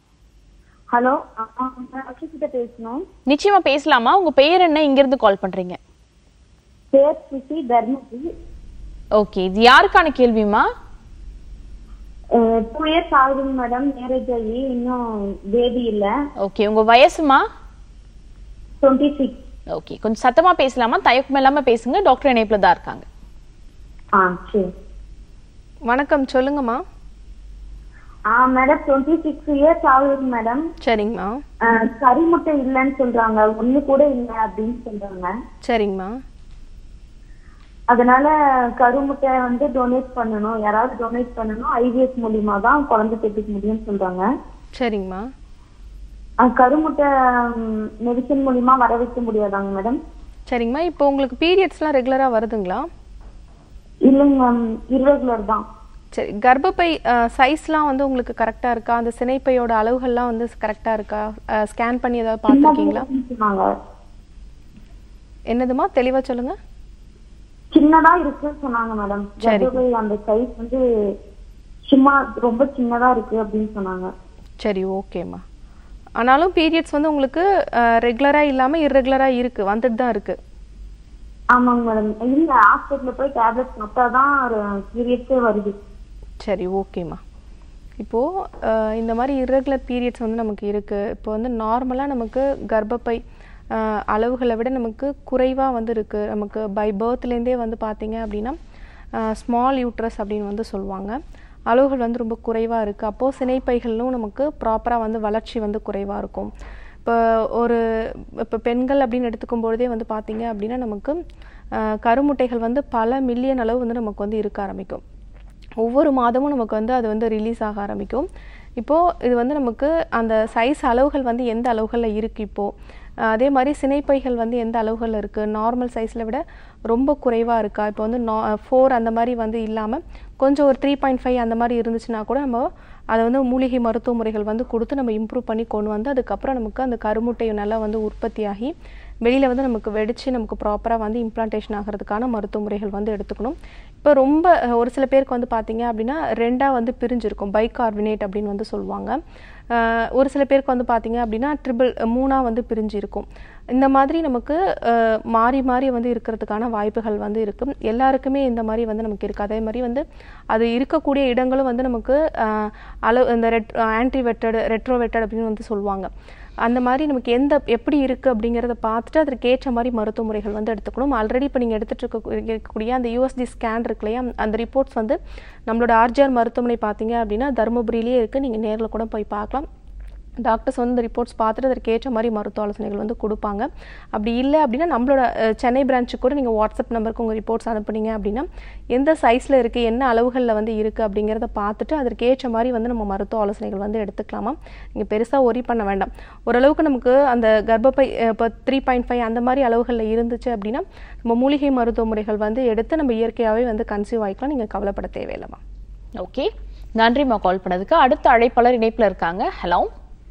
ஹலோ, கிட்ட பேசணும். நிச்சயமா பேசலாமா? உங்க பெயர் என்ன, இங்க இருந்து கால் பண்றீங்க? பேர் சுசி, தர்மபுரி. ஓகே, இது யாருக்கான கேள்விமா? 2 years ஆகுதுங்க மேடம், மேரேஜ் ஆகி இன்னும் பேபி இல்ல. ஓகே, உங்க வயசுமா? 26. ஓகே, கொஞ்சம் சத்தமா பேசலாமா? தயக்கம் இல்லாம பேசுங்க, டாக்டர் இணைப்புல தான் இருக்காங்க. சரி. வணக்கம், சொல்லுங்கம்மா. மேடம் 26 இயர்ஸ் ஆகுது மேடம். சரிங்கம்மா. கறிமுட்டை இல்லைன்னு சொல்றாங்க, ஒண்ணு கூட இல்லை அப்படின்னு சொல்றாங்க. சரிங்கம்மா. அதனால கருமுட்டை வந்து டொனேட் பண்ணணும், யாராவது டொனேட் பண்ணணும், IVF மூலியமா தான் குழந்தை பெற்றுக்க முடியும்னு சொல்றாங்க. சரிங்கம்மா. கருமுட்டை மெடிசன் மூலியமா வர வைக்க முடியாதாங்க மேடம்? சரிங்கம்மா. இப்போ உங்களுக்கு பீரியட்ஸ்லாம் ரெகுலரா வருதுங்களா? இல்லைங்க மேம், இர்ரெகுலர் தான். சரி, கர்ப்பப்பை சைஸ்லாம் வந்து உங்களுக்கு கரெக்டா இருக்கா? அந்த சினைப்பையோட அளவுகள்லாம் வந்து கரெக்டா இருக்கா? ஸ்கேன் பண்ணி ஏதாவது பார்த்துருக்கீங்களா? என்னதுமா, தெளிவா சொல்லுங்க. சின்னதா இருக்குன்னு சொன்னாங்க மேடம். கர்ப்பப்பை அந்த சைஸ் வந்து சும்மா ரொம்ப சின்னதா இருக்கு அப்படின்னு சொன்னாங்க. சரி, ஓகேம்மா. ஆனாலும் பீரியட்ஸ் வந்து உங்களுக்கு ரெகுலரா இல்லாம இர்ரெகுலரா இருக்கு, வந்துட்டு தான் இருக்கு. ஆமாங்க மேடம். இல்ல, ஹாஸ்பிட்டல்ல போய் டேப்லெட் சாப்பிட்டாதான் பீரியட்ஸே வருது. சரி, ஓகேம்மா. இப்போ இந்த மாதிரி இர்ரெகுலர் பீரியட்ஸ் வந்து நமக்கு இருக்கு. இப்போ வந்து நார்மலா நமக்கு கர்ப்பப்பை அளவுகளை விட நமக்கு குறைவாக வந்து இருக்குது. நமக்கு பை பர்த்லேருந்தே வந்து பார்த்தீங்க அப்படின்னா ஸ்மால் யூட்ரஸ் அப்படின்னு வந்து சொல்லுவாங்க. அளவுகள் வந்து ரொம்ப குறைவாக இருக்குது. அப்போது சினைப்பைகளும் நமக்கு ப்ராப்பராக வந்து வளர்ச்சி வந்து குறைவாக இருக்கும். இப்போ பெண்கள் அப்படின்னு எடுத்துக்கும் பொழுதே வந்து பார்த்தீங்க அப்படின்னா நமக்கு கருமுட்டைகள் வந்து பல மில்லியன் அளவு வந்து நமக்கு வந்து இருக்க ஆரம்பிக்கும். ஒவ்வொரு மாதமும் நமக்கு வந்து அது வந்து ரிலீஸ் ஆக ஆரம்பிக்கும். இப்போது இது வந்து நமக்கு அந்த சைஸ் அளவுகள் வந்து எந்த அளவுகளில் இருக்குது, இப்போது அதே மாதிரி சினைப்பைகள் வந்து எந்த அளவுகளில் இருக்குது, நார்மல் சைஸில் விட ரொம்ப குறைவாக இருக்கா, இப்போ வந்து 4 அந்த மாதிரி வந்து இல்லாமல் கொஞ்சம் ஒரு 3.5 அந்த மாதிரி இருந்துச்சுன்னா கூட நம்ம அதை வந்து மூலிகை மருத்துவ முறைகள் வந்து கொடுத்து நம்ம இம்ப்ரூவ் பண்ணி கொண்டு வந்து அதுக்கப்புறம் நமக்கு அந்த கருமுட்டையை நல்லா வந்து உற்பத்தியாகி வெளியில் வந்து நமக்கு வெடித்து நமக்கு ப்ராப்பராக வந்து இம்ப்ளான்டேஷன் ஆகிறதுக்கான மருத்துவ முறைகள் வந்து எடுத்துக்கணும். இப்போ ரொம்ப ஒரு சில பேருக்கு வந்து பார்த்தீங்க அப்படின்னா 2ஆக வந்து பிரிஞ்சிருக்கும், பைகார்பனேட் அப்படின்னு வந்து சொல்லுவாங்க. ஒரு சில பேருக்கு வந்து பார்த்தீங்க அப்படின்னா 3ஆக வந்து பிரிஞ்சு இருக்கும். இந்த மாதிரி நமக்கு மாறி மாறி வந்து இருக்கிறதுக்கான வாய்ப்புகள் வந்து இருக்குது. எல்லாருக்குமே இந்த மாதிரி வந்து நமக்கு இருக்குது. அதே மாதிரி வந்து அது இருக்கக்கூடிய இடங்களும் வந்து நமக்கு இந்த ரெட்ரோவெட்டட் அப்படின்னு வந்து சொல்லுவாங்க. அந்த மாதிரி நமக்கு எப்படி இருக்குது அப்படிங்கிறத பார்த்துட்டு அதற்கேற்ற மாதிரி மருத்துவ முறைகள் வந்து எடுத்துக்கணும். ஆல்ரெடி இப்போ நீங்கள் இருக்கக்கூடிய அந்த USG ஸ்கேன் இருக்கு இல்லையா, அந்த ரிப்போர்ட்ஸ் வந்து நம்மளோட RJR மருத்துவமனை பார்த்தீங்க அப்படின்னா தருமபுரியிலே இருக்குது. நீங்கள் நேரில் கூட போய் பார்க்கலாம். டாக்டர்ஸ் வந்து இந்த ரிப்போர்ட்ஸ் பார்த்துட்டு அதற்கேற்ற மாதிரி மருத்துவ ஆலோசனைகள் வந்து கொடுப்பாங்க. அப்படி இல்லை அப்படின்னா நம்மளோட சென்னை பிரான்ச்சுக்கு கூட நீங்கள் வாட்ஸ்அப் நம்பருக்கு உங்கள் ரிப்போர்ட்ஸ் அனுப்புனீங்க அப்படின்னா எந்த சைஸில் இருக்குது, என்ன அளவுகளில் வந்து இருக்குது அப்படிங்கிறத பார்த்துட்டு அதற்கேற்ற மாதிரி வந்து நம்ம மருத்துவ ஆலோசனைகள் வந்து எடுத்துக்கலாமா. நீங்கள் பெருசாக ஒரி பண்ண வேண்டாம். ஓரளவுக்கு நமக்கு அந்த கர்ப்பப்பை இப்போ 3.5 அந்த மாதிரி அளவுகளில் இருந்துச்சு அப்படின்னா நம்ம மூலிகை மருத்துவ முறைகள் வந்து எடுத்து நம்ம இயற்கையாகவே வந்து கன்சீவ் ஆகிக்கலாம். நீங்கள் கவலைப்பட தேவையில்லைமா. ஓகே, நன்றிம்மா கால் பண்ணதுக்கு. அடுத்த அழைப்பாளர் இணைப்பில் இருக்காங்க. ஹலோ.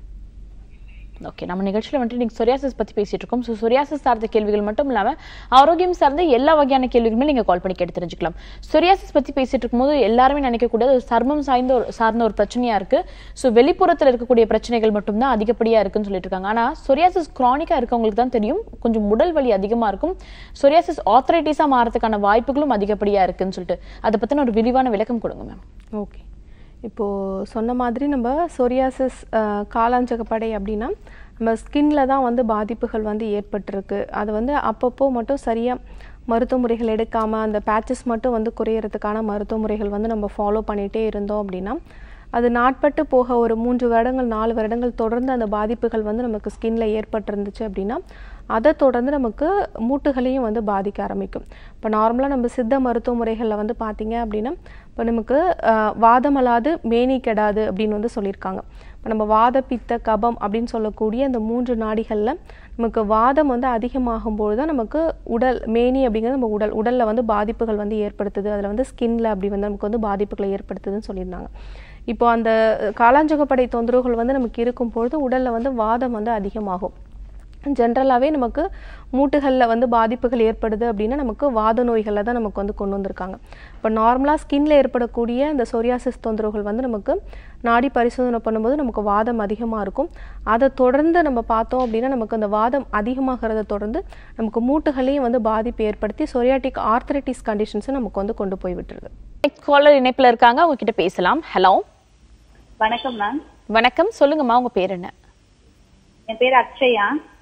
ஓகே, நம்ம நிகழ்ச்சியில் வந்துட்டு நீங்கள் சொரியாசிஸ் பற்றி பேசிட்டு இருக்கோம். ஸோ சொரியாசிஸ் சார்ந்த கேள்விகள் மட்டும் இல்லாமல் ஆரோக்கியம் சார்ந்த எல்லா வகையான கேள்விகளுமே நீங்கள் கால் பண்ணி கேட்டு தெரிஞ்சுக்கலாம். சொரியாசிஸ் பற்றி பேசிட்டு இருக்கும்போது எல்லாருமே நினைக்கக்கூடிய ஒரு சர்மம் சார்ந்த ஒரு பிரச்சனையா இருக்கு. ஸோ வெளிப்புறத்தில் இருக்கக்கூடிய பிரச்சனைகள் மட்டும்தான் அதிகப்படியாக இருக்குன்னு சொல்லிட்டு இருக்காங்க. ஆனால் சொரியாசிஸ் கிரானிக்காக இருக்கவங்களுக்கு தான் தெரியும், கொஞ்சம் உடல் வலி அதிகமாக இருக்கும். சொரியாசிஸ் ஆர்த்ரைட்டிஸாக மாறதுக்கான வாய்ப்புகளும் அதிகப்படியாக இருக்குன்னு சொல்லிட்டு அதை பற்றின ஒரு விரிவான விளக்கம் கொடுங்க மேம். ஓகே, இப்போது சொன்ன மாதிரி நம்ம சொரியாசிஸ் காலாஞ்சகப்படை அப்படின்னா நம்ம ஸ்கின்ல தான் வந்து பாதிப்புகள் வந்து ஏற்பட்டிருக்கு. அது வந்து அப்பப்போ மட்டும் சரியாக மருத்துவ முறைகள் எடுக்காமல் அந்த பேச்சஸ் மட்டும் வந்து குறையிறதுக்கான மருத்துவ முறைகள் வந்து நம்ம ஃபாலோ பண்ணிகிட்டே இருந்தோம் அப்படின்னா அது நாட்பட்டு போக ஒரு 3 வருடங்கள் 4 வருடங்கள் தொடர்ந்து அந்த பாதிப்புகள் வந்து நமக்கு ஸ்கின்ல ஏற்பட்டிருந்துச்சு அப்படின்னா அதை தொடர்ந்து நமக்கு மூட்டுகளையும் வந்து பாதிக்க ஆரம்பிக்கும். இப்போ நார்மலாக நம்ம சித்த மருத்துவ முறைகளில் வந்து பார்த்தீங்க அப்படின்னா இப்போ நமக்கு வாதமல்லாது மேனி கெடாது அப்படின்னு வந்து சொல்லியிருக்காங்க. இப்போ நம்ம வாத பித்த கபம் அப்படின்னு சொல்லக்கூடிய அந்த 3 நாடிகளில் நமக்கு வாதம் வந்து அதிகமாகும்போது தான் நமக்கு மேனி அப்படிங்கிறது நம்ம உடலில் வந்து பாதிப்புகள் வந்து ஏற்படுத்துது. அதில் வந்து ஸ்கின்ல அப்படி வந்து நமக்கு வந்து பாதிப்புகளை ஏற்படுத்துதுன்னு சொல்லியிருந்தாங்க. இப்போ அந்த காலாஞ்சகப்படை தொந்தரவுகள் வந்து நமக்கு இருக்கும்பொழுது உடலில் வந்து வாதம் வந்து அதிகமாகும். ஜென்ரலாகவே நமக்கு மூட்டுகளில் வந்து பாதிப்புகள் ஏற்படுது அப்படின்னா நமக்கு வாத நோய்களில் தான் நமக்கு வந்து கொண்டு வந்திருக்காங்க. இப்போ நார்மலாக ஸ்கின்ல ஏற்படக்கூடிய இந்த சொரியாசிஸ் தொந்தரவுகள் வந்து நமக்கு நாடி பரிசோதனை பண்ணும்போது நமக்கு வாதம் அதிகமாக இருக்கும். அதை தொடர்ந்து நம்ம பார்த்தோம் அப்படின்னா நமக்கு அந்த வாதம் அதிகமாகிறத தொடர்ந்து நமக்கு மூட்டுகளையும் வந்து பாதிப்பு ஏற்படுத்தி சொரியாட்டிக் ஆர்த்ரைட்டிஸ் கண்டிஷன்ஸை நமக்கு வந்து கொண்டு போய் விட்டுருது. காலர் இணைப்பில் இருக்காங்க, அவங்க கிட்ட பேசலாம். ஹலோ. வணக்கம் மேம். வணக்கம், சொல்லுங்கம்மா, உங்க பேர் என்ன? என் பேர் அக்ஷயா.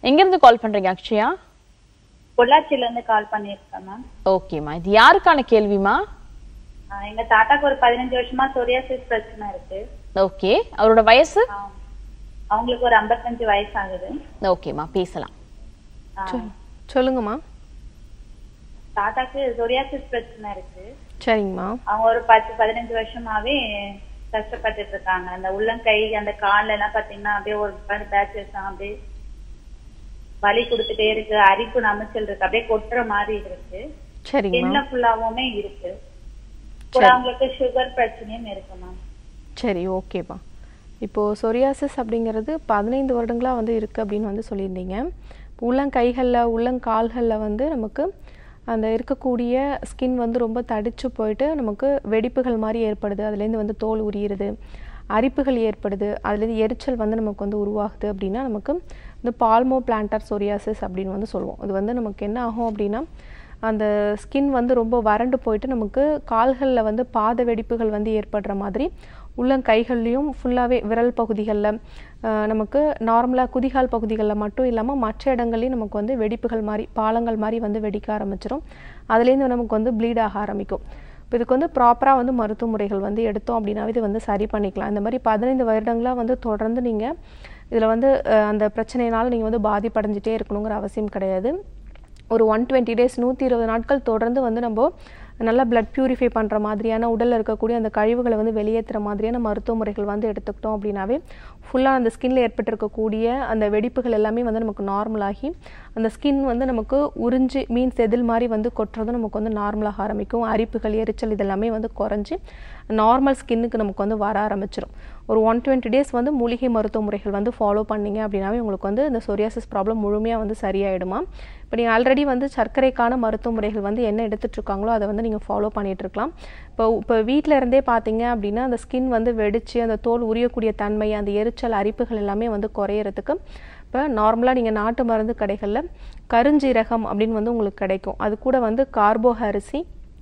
எங்க இருந்து கால் பண்றீங்க அக்ஷயா? பொள்ளாச்சில இருந்து கால் பண்ணிருக்கேன் மேம். ஓகேமா, இது யாருக்கான கேள்விமா? எங்க தாத்தாக்கு ஒரு 15 வருஷமா சொரியாசிஸ் பிரச்சனை இருக்கு. ஓகே, அவரோட வயசு? அவங்களுக்கு ஒரு 55 வயசு ஆகுது. ஓகேமா, பேசலாம். சொல்லுங்கம்மா. தாத்தாக்கு சொரியாசிஸ் பிரச்சனை இருக்கு. சரிங்கம்மா. அவங்க ஒரு 10-15 வருஷமாவே கஷ்டப்பட்டுட்டு இருக்காங்க. அந்த உள்ளங்கை அந்த கால்ல எல்லாம் பாத்தீங்கன்னா அப்படியே ஒரு பேச்சஸ் அப்படியே வலி கொடுத்துட்டே இருக்கு. அரிப்பு நமைச்சல் இருக்கு, அப்படியே கொட்டுற மாதிரி இருக்கு. என்ன ஃபுல்லாவுமே இருக்கு. அவங்களுக்கு சுகர் பிரச்சனையும் இருக்கு மேம். சரி, ஓகேப்பா. இப்போ சொரியாசிஸ் அப்படிங்கிறது 15 வருடங்களா வந்து இருக்கு அப்படின்னு வந்து சொல்லியிருந்தீங்க. உள்ளங்கைகள்ல உள்ளங்கால்கள்ல வந்து நமக்கு அந்த இருக்கக்கூடிய ஸ்கின் வந்து ரொம்ப தடிச்சு போயிட்டு நமக்கு வெடிப்புகள் மாதிரி ஏற்படுது. அதுலேருந்து வந்து தோல் உரியுறது, அரிப்புகள் ஏற்படுது, அதுலேருந்து எரிச்சல் வந்து நமக்கு வந்து உருவாகுது. அப்படின்னா நமக்கு இந்த பால்மோ பிளான்டர் சொரியாசிஸ் அப்படின்னு வந்து சொல்லுவோம். இது வந்து நமக்கு என்ன ஆகும் அப்படின்னா அந்த ஸ்கின் வந்து ரொம்ப வறண்டு போயிட்டு நமக்கு கால்களில் வந்து பாத வெடிப்புகள் வந்து ஏற்படுற மாதிரி உள்ளங்கைகள்லையும் ஃபுல்லாகவே விரல் பகுதிகளில் நமக்கு நார்மலாக குதிகால் பகுதிகளில் மட்டும் இல்லாமல் மற்ற இடங்கள்லையும் நமக்கு வந்து வெடிப்புகள் மாதிரி பாலங்கள் மாதிரி வந்து வெடிக்க ஆரம்பிச்சிடும். அதுலேருந்து நமக்கு வந்து ப்ளீட் ஆக ஆரம்பிக்கும். இப்போ இதுக்கு வந்து ப்ராப்பராக வந்து மருத்துவ முறைகள் வந்து எடுத்தோம் அப்படின்னா இது வந்து சரி பண்ணிக்கலாம். இந்த மாதிரி 15 வருடங்களாக வந்து தொடர்ந்து நீங்கள் இதில் வந்து அந்த பிரச்சனையினால் நீங்கள் வந்து பாதிப்படைஞ்சிட்டே இருக்கணுங்கிற அவசியம் கிடையாது. ஒரு 120 டேஸ் 120 நாட்கள் தொடர்ந்து வந்து நம்ம நல்லா பிளட் பியூரிஃபை பண்ணுற மாதிரியான உடலில் இருக்கக்கூடிய அந்த கழிவுகளை வந்து வெளியேற்றுற மாதிரியான மருத்துவ முறைகள் வந்து எடுத்துக்கிட்டோம் அப்படின்னாவே ஃபுல்லாக அந்த ஸ்கின்ல ஏற்பட்டிருக்கக்கூடிய அந்த வெடிப்புகள் எல்லாமே வந்து நமக்கு நார்மலாகி அந்த ஸ்கின் வந்து நமக்கு உறிஞ்சி மீன்ஸ் எதில் மாதிரி வந்து கொட்டுறதும் நமக்கு வந்து நார்மலாக ஆரம்பிக்கும். அரிப்புகள் எரிச்சல் இதெல்லாமே வந்து குறைஞ்சி நார்மல் ஸ்கின்னுக்கு நமக்கு வந்து வர ஆரம்பிச்சிடும். ஒரு 120 டேஸ் வந்து மூலிகை மருத்துவ முறைகள் வந்து ஃபாலோ பண்ணிங்க அப்படின்னாவே உங்களுக்கு வந்து இந்த சொரியாசிஸ் ப்ராப்ளம் முழுமையாக வந்து சரியாயிடுமா. இப்போ நீங்கள் ஆல்ரெடி வந்து சர்க்கரைக்கான மருத்துவ முறைகள் வந்து என்ன எடுத்துகிட்டு இருக்காங்களோ அதை வந்து நீங்கள் ஃபாலோ பண்ணிகிட்டு இருக்கலாம். இப்போ வீட்டில் இருந்தே பார்த்தீங்க அப்படின்னா அந்த ஸ்கின் வந்து வெடித்து அந்த தோல் உரியக்கூடிய தன்மை அந்த எரிச்சல் அரிப்புகள் எல்லாமே வந்து குறையிறதுக்கு இப்போ நார்மலாக நீங்கள் நாட்டு மருந்து கடைகளில் கருஞ்சீரகம் அப்படின்னு வந்து உங்களுக்கு கிடைக்கும். அது கூட வந்து கார்போக அரிசி,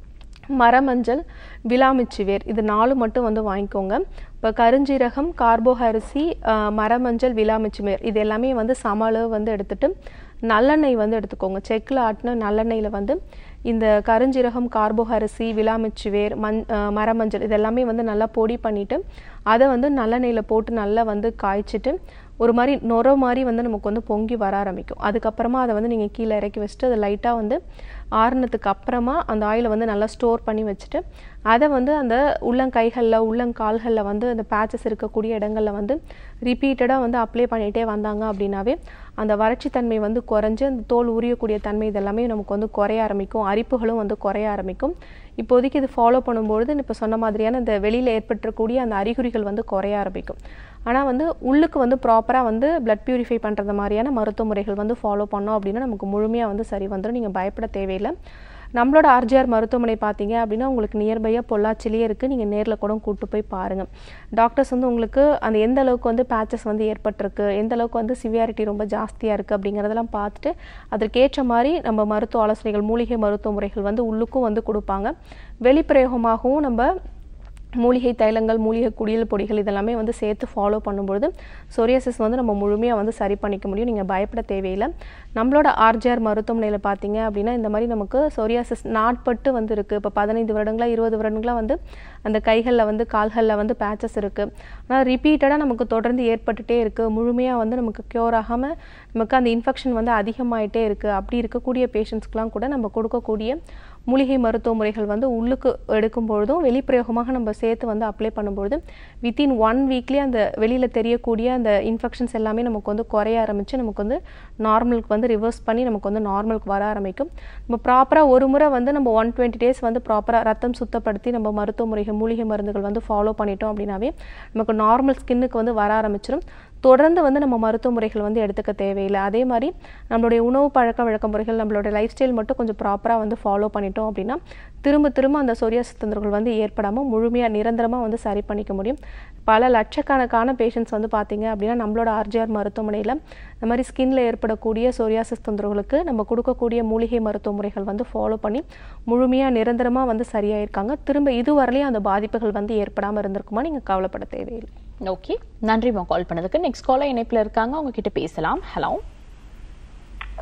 மரமஞ்சள், விலாமிச்சி வேர் இது 4 மட்டும் வந்து வாங்கிக்கோங்க. இப்போ கருஞ்சீரகம், கார்போக அரிசி, மரமஞ்சள், விலாமிச்சி வேர் இது எல்லாமே வந்து சம அளவு வந்து எடுத்துட்டு நல்லெண்ணெய் வந்து எடுத்துக்கோங்க. செக்கில் ஆட்டின நல்லெண்ணெயில் வந்து இந்த கருஞ்சீரகம், கார்போக அரிசி, விலாமிச்சி வேர், மரமஞ்சள் இதெல்லாமே வந்து நல்லா பொடி பண்ணிவிட்டு அதை வந்து நல்லெண்ணெயில் போட்டு நல்லா வந்து காய்ச்சிட்டு ஒரு மாதிரி நொர மாதிரி வந்து நமக்கு வந்து பொங்கி வர ஆரம்பிக்கும். அதுக்கப்புறமா அதை வந்து நீங்கள் கீழே இறக்கி வச்சுட்டு அதை லைட்டாக வந்து ஆறுனதுக்கு அப்புறமா அந்த ஆயிலை வந்து நல்லா ஸ்டோர் பண்ணி வச்சுட்டு அதை வந்து அந்த உள்ளங்கைகளில் உள்ளங்கால்களில் வந்து அந்த பேச்சஸ் இருக்கக்கூடிய இடங்களில் வந்து ரிப்பீட்டடாக வந்து அப்ளை பண்ணிகிட்டே வந்தாங்க அப்படின்னாவே அந்த வறட்சி தன்மை வந்து குறைஞ்சி அந்த தோல் உரியக்கூடிய தன்மை இதெல்லாமே நமக்கு வந்து குறைய ஆரம்பிக்கும். அரிப்புகளும் வந்து குறைய ஆரம்பிக்கும். இப்போதைக்கு இது ஃபாலோ பண்ணும்பொழுது இப்போ சொன்ன மாதிரியான இந்த வெளியில் ஏற்பட்டிருக்கக்கூடிய அந்த அறிகுறிகள் வந்து குறைய ஆரம்பிக்கும். ஆனால் வந்து உள்ளுக்கு வந்து ப்ராப்பராக வந்து பிளட் பியூரிஃபை பண்ணுறது மாதிரியான மருத்துவ முறைகள் வந்து ஃபாலோ பண்ணோம் அப்படின்னா நமக்கு முழுமையாக வந்து சரி வந்துடும். நீங்கள் பயப்பட தேவையில்லை. நம்மளோட RJR மருத்துவமனை பார்த்தீங்க அப்படின்னா உங்களுக்கு நியர்பையாக பொள்ளாச்சிலேயே இருக்குது. நீங்கள் நேரில் கூட கூப்பிட்டு போய் பாருங்கள். டாக்டர்ஸ் வந்து உங்களுக்கு அந்த எந்த அளவுக்கு வந்து பேச்சஸ் வந்து ஏற்பட்டிருக்கு, எந்த அளவுக்கு வந்து சிவியாரிட்டி ரொம்ப ஜாஸ்தியாக இருக்குது அப்படிங்கிறதெல்லாம் பார்த்துட்டு அதற்கேற்ற மாதிரி நம்ம மருத்துவ ஆலோசனைகள் மூலிகை மருத்துவ முறைகள் வந்து உள்ளுக்கும் வந்து கொடுப்பாங்க. வெளிப்பிரயோகமாகவும் நம்ம மூலிகை தைலங்கள், மூலிகை குடியல் பொடிகள் இதெல்லாமே வந்து சேர்த்து ஃபாலோ பண்ணும்பொழுது சொரியாசிஸ் வந்து நம்ம முழுமையாக வந்து சரி பண்ணிக்க முடியும். நீங்கள் பயப்பட தேவையில்லை. நம்மளோட RJR மருத்துவமனையில் பார்த்தீங்க அப்படின்னா இந்த மாதிரி நமக்கு சொரியாசிஸ் நாட்பட்டு வந்து இருக்குது. இப்போ 15 வருடங்களா 20 வருடங்களா வந்து அந்த கைகளில் வந்து கால்களில் வந்து பேச்சஸ் இருக்குது. ஆனால் ரிப்பீட்டடாக நமக்கு தொடர்ந்து ஏற்பட்டுகிட்டே இருக்குது. முழுமையாக வந்து நமக்கு க்யூர் ஆகாமல் நமக்கு அந்த இன்ஃபெக்ஷன் வந்து அதிகமாகிட்டே இருக்குது. அப்படி இருக்கக்கூடிய பேஷண்ட்ஸ்க்கெலாம் கூட நம்ம கொடுக்கக்கூடிய மூலிகை மருத்துவ முறைகள் வந்து உள்ளுக்கு எடுக்கும் பொழுதும் வெளிப்பிரயோகமாக நம்ம சேர்த்து வந்து அப்ளை பண்ணும்பொழுது வித்தின் 1 வீக்லேயே அந்த வெளியில் தெரியக்கூடிய அந்த இன்ஃபெக்ஷன்ஸ் எல்லாமே நமக்கு வந்து குறைய ஆரம்பித்து நமக்கு வந்து நார்மலுக்கு வந்து ரிவர்ஸ் பண்ணி நமக்கு வந்து நார்மலுக்கு வர ஆரம்பிக்கும். நம்ம ப்ராப்பராக ஒரு முறை வந்து நம்ம 120 டேஸ் வந்து ப்ராப்பராக ரத்தம் சுத்தப்படுத்தி நம்ம மருத்துவ முறைகள் மூலிகை மருந்துகள் வந்து ஃபாலோ பண்ணிட்டோம் அப்படின்னாவே நமக்கு நார்மல் ஸ்கின்னுக்கு வந்து வர ஆரம்பிச்சிடும். தொடர்ந்து வந்து நம்ம மருத்துவ முறைகள் வந்து எடுத்துக்க தேவையில்லை. அதே மாதிரி நம்மளுடைய உணவு பழக்க வழக்க முறைகள் நம்மளுடைய லைஃப் ஸ்டைல் மட்டும் கொஞ்சம் ப்ராப்பராக வந்து ஃபாலோ பண்ணிட்டோம் அப்படின்னா திரும்ப அந்த சொரியாசிஸ் தொந்தரவுகள் வந்து ஏற்படாமல் முழுமையாக நிரந்தரமாக வந்து சரி பண்ணிக்க முடியும். பல லட்சக்கணக்கான பேஷண்ட்ஸ் வந்து பார்த்தீங்க அப்படின்னா நம்மளோட RJR மருத்துவமனையில் இந்த மாதிரி ஸ்கின்ல ஏற்படக்கூடிய சொரியாசிஸ் தொந்தரவுகளுக்கு நம்ம கொடுக்கக்கூடிய மூலிகை மருத்துவ முறைகள் வந்து ஃபாலோ பண்ணி முழுமையாக நிரந்தரமாக வந்து சரியாயிருக்காங்க. திரும்ப இதுவரையிலையும் அந்த பாதிப்புகள் வந்து ஏற்படாமல் இருந்திருக்குமா நீங்கள் கவலைப்பட தேவையில்லை. ஓகே, நன்றிமா கால் பண்ணதுக்கு. நெக்ஸ்ட் காலர் இணைப்பில் இருக்காங்க, அவங்க கிட்ட பேசலாம். ஹலோ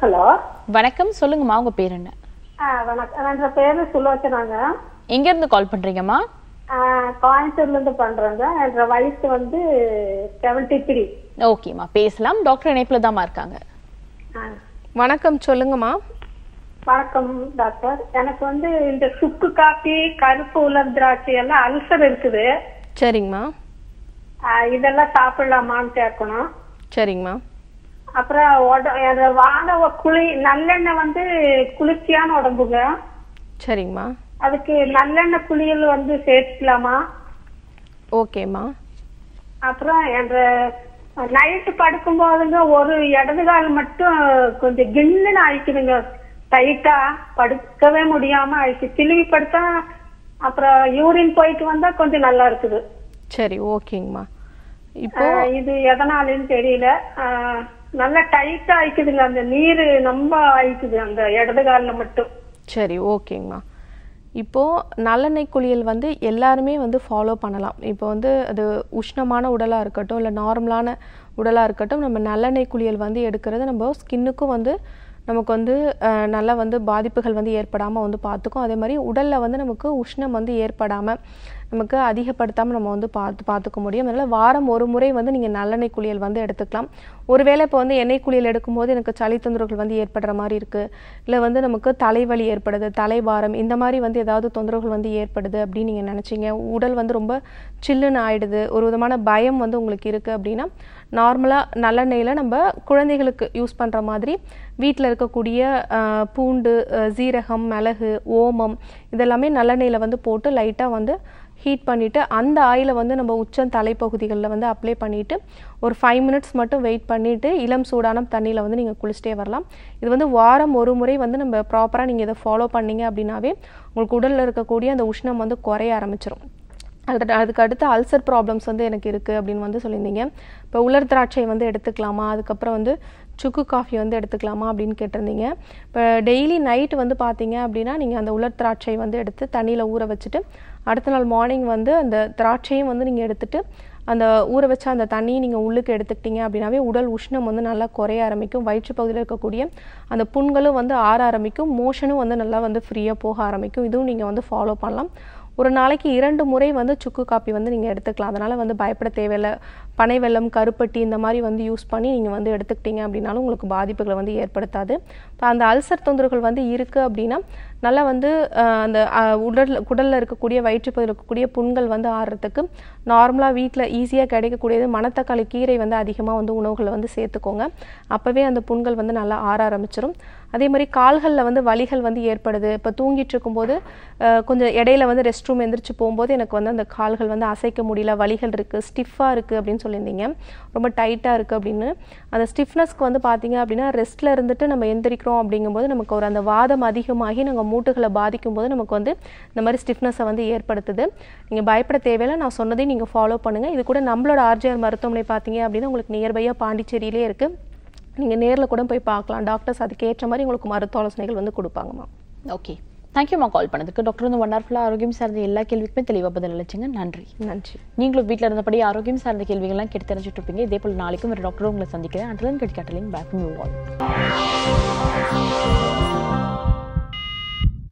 ஹலோ, வணக்கம், சொல்லுங்கம்மா, உங்க பேர் என்ன? வணக்கம். என் பேரு சுலோச்சனாங்க. எங்க இருந்து கால் பண்றீங்கம்மா? கோயம்புத்தூர்ல இருந்து பண்றேங்க. என் வயசு வந்து 73. ஓகேம்மா, பேசலாம். டாக்டர் இணைப்புல தான்மா இருக்காங்க. வணக்கம், சொல்லுங்கம்மா. வணக்கம் டாக்டர். எனக்கு வந்து இந்த சுக்கு காப்பி, கருப்பு உலர் திராட்சை எல்லாம் அல்சர் இருக்குது. சரிங்கம்மா. இதெல்லாம் சாப்பிடலாமான்னு கேட்கணும். சரிங்கம்மா. அப்புறம் நல்லெண்ணெய் வந்து குளிர்ச்சியான உடம்புங்க. சரிங்கம்மா. அதுக்கு நல்லெண்ணெய் குளியல் வந்து சேர்த்துக்கலாமா? ஓகேம்மா. அப்புறம் என்ற நைட்டு படுக்கும் போதுங்க ஒரு இடது கால் மட்டும் கொஞ்சம் கிண்ணுன்னு ஆயிக்குதுங்க. டைட்டா படுக்கவே முடியாம ஆயிடுச்சு. திரும்பி படுத்தா அப்புறம் யூரின் போயிட்டு வந்தா கொஞ்சம் நல்லா இருக்குது. சரி, ஓகேங்கம்மா. இப்போ இது எதனாலன்னு தெரியல. நல்லா டைட்டா ஆயிக்குதுங்க. அந்த நீர் ரொம்ப ஆயிக்குது அந்த இடது காலில் மட்டும். சரி, ஓகேங்கம்மா. இப்போது நல்லெண்ணெய் குளியல் வந்து எல்லாருமே வந்து ஃபாலோ பண்ணலாம். இப்போ வந்து அது உஷ்ணமான உடலாக இருக்கட்டும், இல்லை நார்மலான உடலாக இருக்கட்டும், நம்ம நல்லெண்ணெய் குளியல் வந்து எடுக்கிறது நம்ம ஸ்கின்னுக்கும் வந்து நமக்கு வந்து நல்லா வந்து பாதிப்புகள் வந்து ஏற்படாமல் வந்து பார்த்துக்கும். அதே மாதிரி உடலில் வந்து நமக்கு உஷ்ணம் வந்து ஏற்படாமல் நமக்கு அதிகப்படுத்தாமல் நம்ம வந்து பார்த்துக்க முடியும். அதனால் வாரம் ஒரு முறை வந்து நீங்கள் நல்லெண்ணெய் குளியல் வந்து எடுத்துக்கலாம். ஒருவேளை இப்போ வந்து எண்ணெய் குளியல் எடுக்கும்போது எனக்கு சளி தொந்தரவுகள் வந்து ஏற்படுற மாதிரி இருக்குது, இல்லை வந்து நமக்கு தலைவலி ஏற்படுது, தலைவாரம், இந்த மாதிரி வந்து ஏதாவது தொந்தரவுகள் வந்து ஏற்படுது அப்படின்னு நீங்கள் நினச்சிங்க, உடல் வந்து ரொம்ப சில்லுன்னு ஆயிடுது, ஒரு விதமான பயம் வந்து உங்களுக்கு இருக்குது அப்படின்னா, நார்மலாக நல்லெண்ணெயில் நம்ம குழந்தைகளுக்கு யூஸ் பண்ணுற மாதிரி வீட்டில் இருக்கக்கூடிய பூண்டு, சீரகம், மிளகு, ஓமம் இதெல்லாமே நல்லெண்ணெயில் வந்து போட்டு லைட்டாக வந்து ஹீட் பண்ணிவிட்டு அந்த ஆயிலை வந்து நம்ம உச்சம் தலைப்பகுதிகளில் வந்து அப்ளை பண்ணிவிட்டு ஒரு 5 மினிட்ஸ் மட்டும் வெயிட் பண்ணிவிட்டு இளம் சூடான தண்ணியில் வந்து நீங்கள் குளிச்சுட்டே வரலாம். இது வந்து வாரம் ஒரு முறை வந்து நம்ம ப்ராப்பராக நீங்கள் இதை ஃபாலோ பண்ணிங்க அப்படின்னாவே உங்களுக்கு உடலில் இருக்கக்கூடிய அந்த உஷ்ணம் வந்து குறைய ஆரம்பிச்சிடும். அதுக்கு அடுத்து அல்சர் ப்ராப்ளம்ஸ் வந்து எனக்கு இருக்குது அப்படின்னு வந்து சொல்லியிருந்தீங்க. இப்போ உலர் திராட்சை வந்து எடுத்துக்கலாமா, அதுக்கப்புறம் வந்து சுக்கு காஃபி வந்து எடுத்துக்கலாமா அப்படின்னு கேட்டிருந்தீங்க. இப்போ டெய்லி நைட்டு வந்து பார்த்தீங்க அப்படின்னா நீங்கள் அந்த உலர் திராட்சை வந்து எடுத்து தண்ணியில் ஊற வச்சுட்டு அடுத்த நாள் மார்னிங் வந்து அந்த திராட்சையும் வந்து நீங்கள் எடுத்துகிட்டு அந்த ஊற வச்ச அந்த தண்ணியை நீங்கள் உள்ளுக்கு எடுத்துக்கிட்டீங்க அப்படின்னாவே உடல் உஷ்ணம் வந்து நல்லா குறைய ஆரம்பிக்கும். வயிற்று பகுதியில் இருக்கக்கூடிய அந்த புண்களும் வந்து ஆற ஆரம்பிக்கும். மோஷனும் வந்து நல்லா வந்து ஃப்ரீயாக போக ஆரம்பிக்கும். இதுவும் நீங்கள் வந்து ஃபாலோ பண்ணலாம். ஒரு நாளைக்கு 2 முறை வந்து சுக்கு காப்பி வந்து நீங்கள் எடுத்துக்கலாம். அதனால் வந்து பயப்பட தேவையில்லை. பனை வெல்லம், கருப்பட்டி இந்த மாதிரி வந்து யூஸ் பண்ணி நீங்கள் வந்து எடுத்துக்கிட்டீங்க அப்படின்னாலும் உங்களுக்கு பாதிப்புகளை வந்து ஏற்படுத்தாது. இப்போ அந்த அல்சர் தொந்தரவுகள் வந்து இருக்குது அப்படின்னா நல்லா வந்து அந்த உடலில் இருக்கக்கூடிய வயிற்றுப்பகுதியில் இருக்கக்கூடிய புண்கள் வந்து ஆறுறதுக்கு நார்மலாக வீட்டில் ஈஸியாக கிடைக்கக்கூடியது மணத்தக்காளி கீரை வந்து அதிகமாக வந்து உணவுகளை வந்து சேர்த்துக்கோங்க. அப்போவே அந்த புண்கள் வந்து நல்லா ஆற ஆரம்பிச்சிடும். அதே மாதிரி கால்களில் வந்து வலிகள் வந்து ஏற்படுது. இப்போ தூங்கிட்டு இருக்கும்போது கொஞ்சம் இடையில வந்து ரெஸ்ட் ரூம் எந்திரிச்சு போகும்போது எனக்கு வந்து அந்த கால்கள் வந்து அசைக்க முடியல, வலிகள் இருக்குது, ஸ்டிஃபாக இருக்குது அப்படின்னு சொல்லியிருந்தீங்க, ரொம்ப டைட்டாக இருக்குது அப்படின்னு. அந்த ஸ்டிஃப்னஸ்க்கு வந்து பார்த்தீங்க அப்படின்னா ரெஸ்ட்டில் இருந்துட்டு நம்ம எந்திரிக்கிறோம் அப்படிங்கும்போது நமக்கு ஒரு அந்த வாதம் அதிகமாகி நாங்கள் மூட்டுகளை பாதிக்கும் போது நமக்கு வந்து இந்த மாதிரி ஸ்டிஃப்னஸை வந்து ஏற்படுத்துது. நீங்கள் பயப்பட தேவையில்லை. நான் சொன்னதையும் நீங்கள் ஃபாலோ பண்ணுங்கள். இது கூட நம்மளோட ஆர்ஜிஆர் மருத்துவமனை பார்த்தீங்க அப்படின்னா உங்களுக்கு நியர்பையாக பாண்டிச்சேரியிலே இருக்குது. நீங்கள் நேரில் கூட போய் பார்க்கலாம். டாக்டர்ஸ் அதுக்கு ஏற்ற மாதிரி உங்களுக்கு மருத்துவ ஆலோசனைகள் வந்து கொடுப்பாங்கம்மா. ஓகே, தேங்க்யூம்மா கால் பண்ணதுக்கு. டாக்டர் வந்து 1 hour ஃபுல்லாக ஆரோக்கியம் சார்ந்த எல்லா கேள்விக்குமே தெளிவாக பதில் அளிச்சிங்க. நன்றி. நீங்களும் வீட்டில் இருந்தபடி ஆரோக்கியம் சார்ந்த கேள்விகள்லாம் கேட்டு தெரிஞ்சுட்டு இருப்பீங்க. இதே போல் நாளைக்கும் ஒரு டாக்டர் உங்களை சந்திக்கிறேன். அண்டலன் கெட் கட்டலிங் பேக் யூ ஆல்.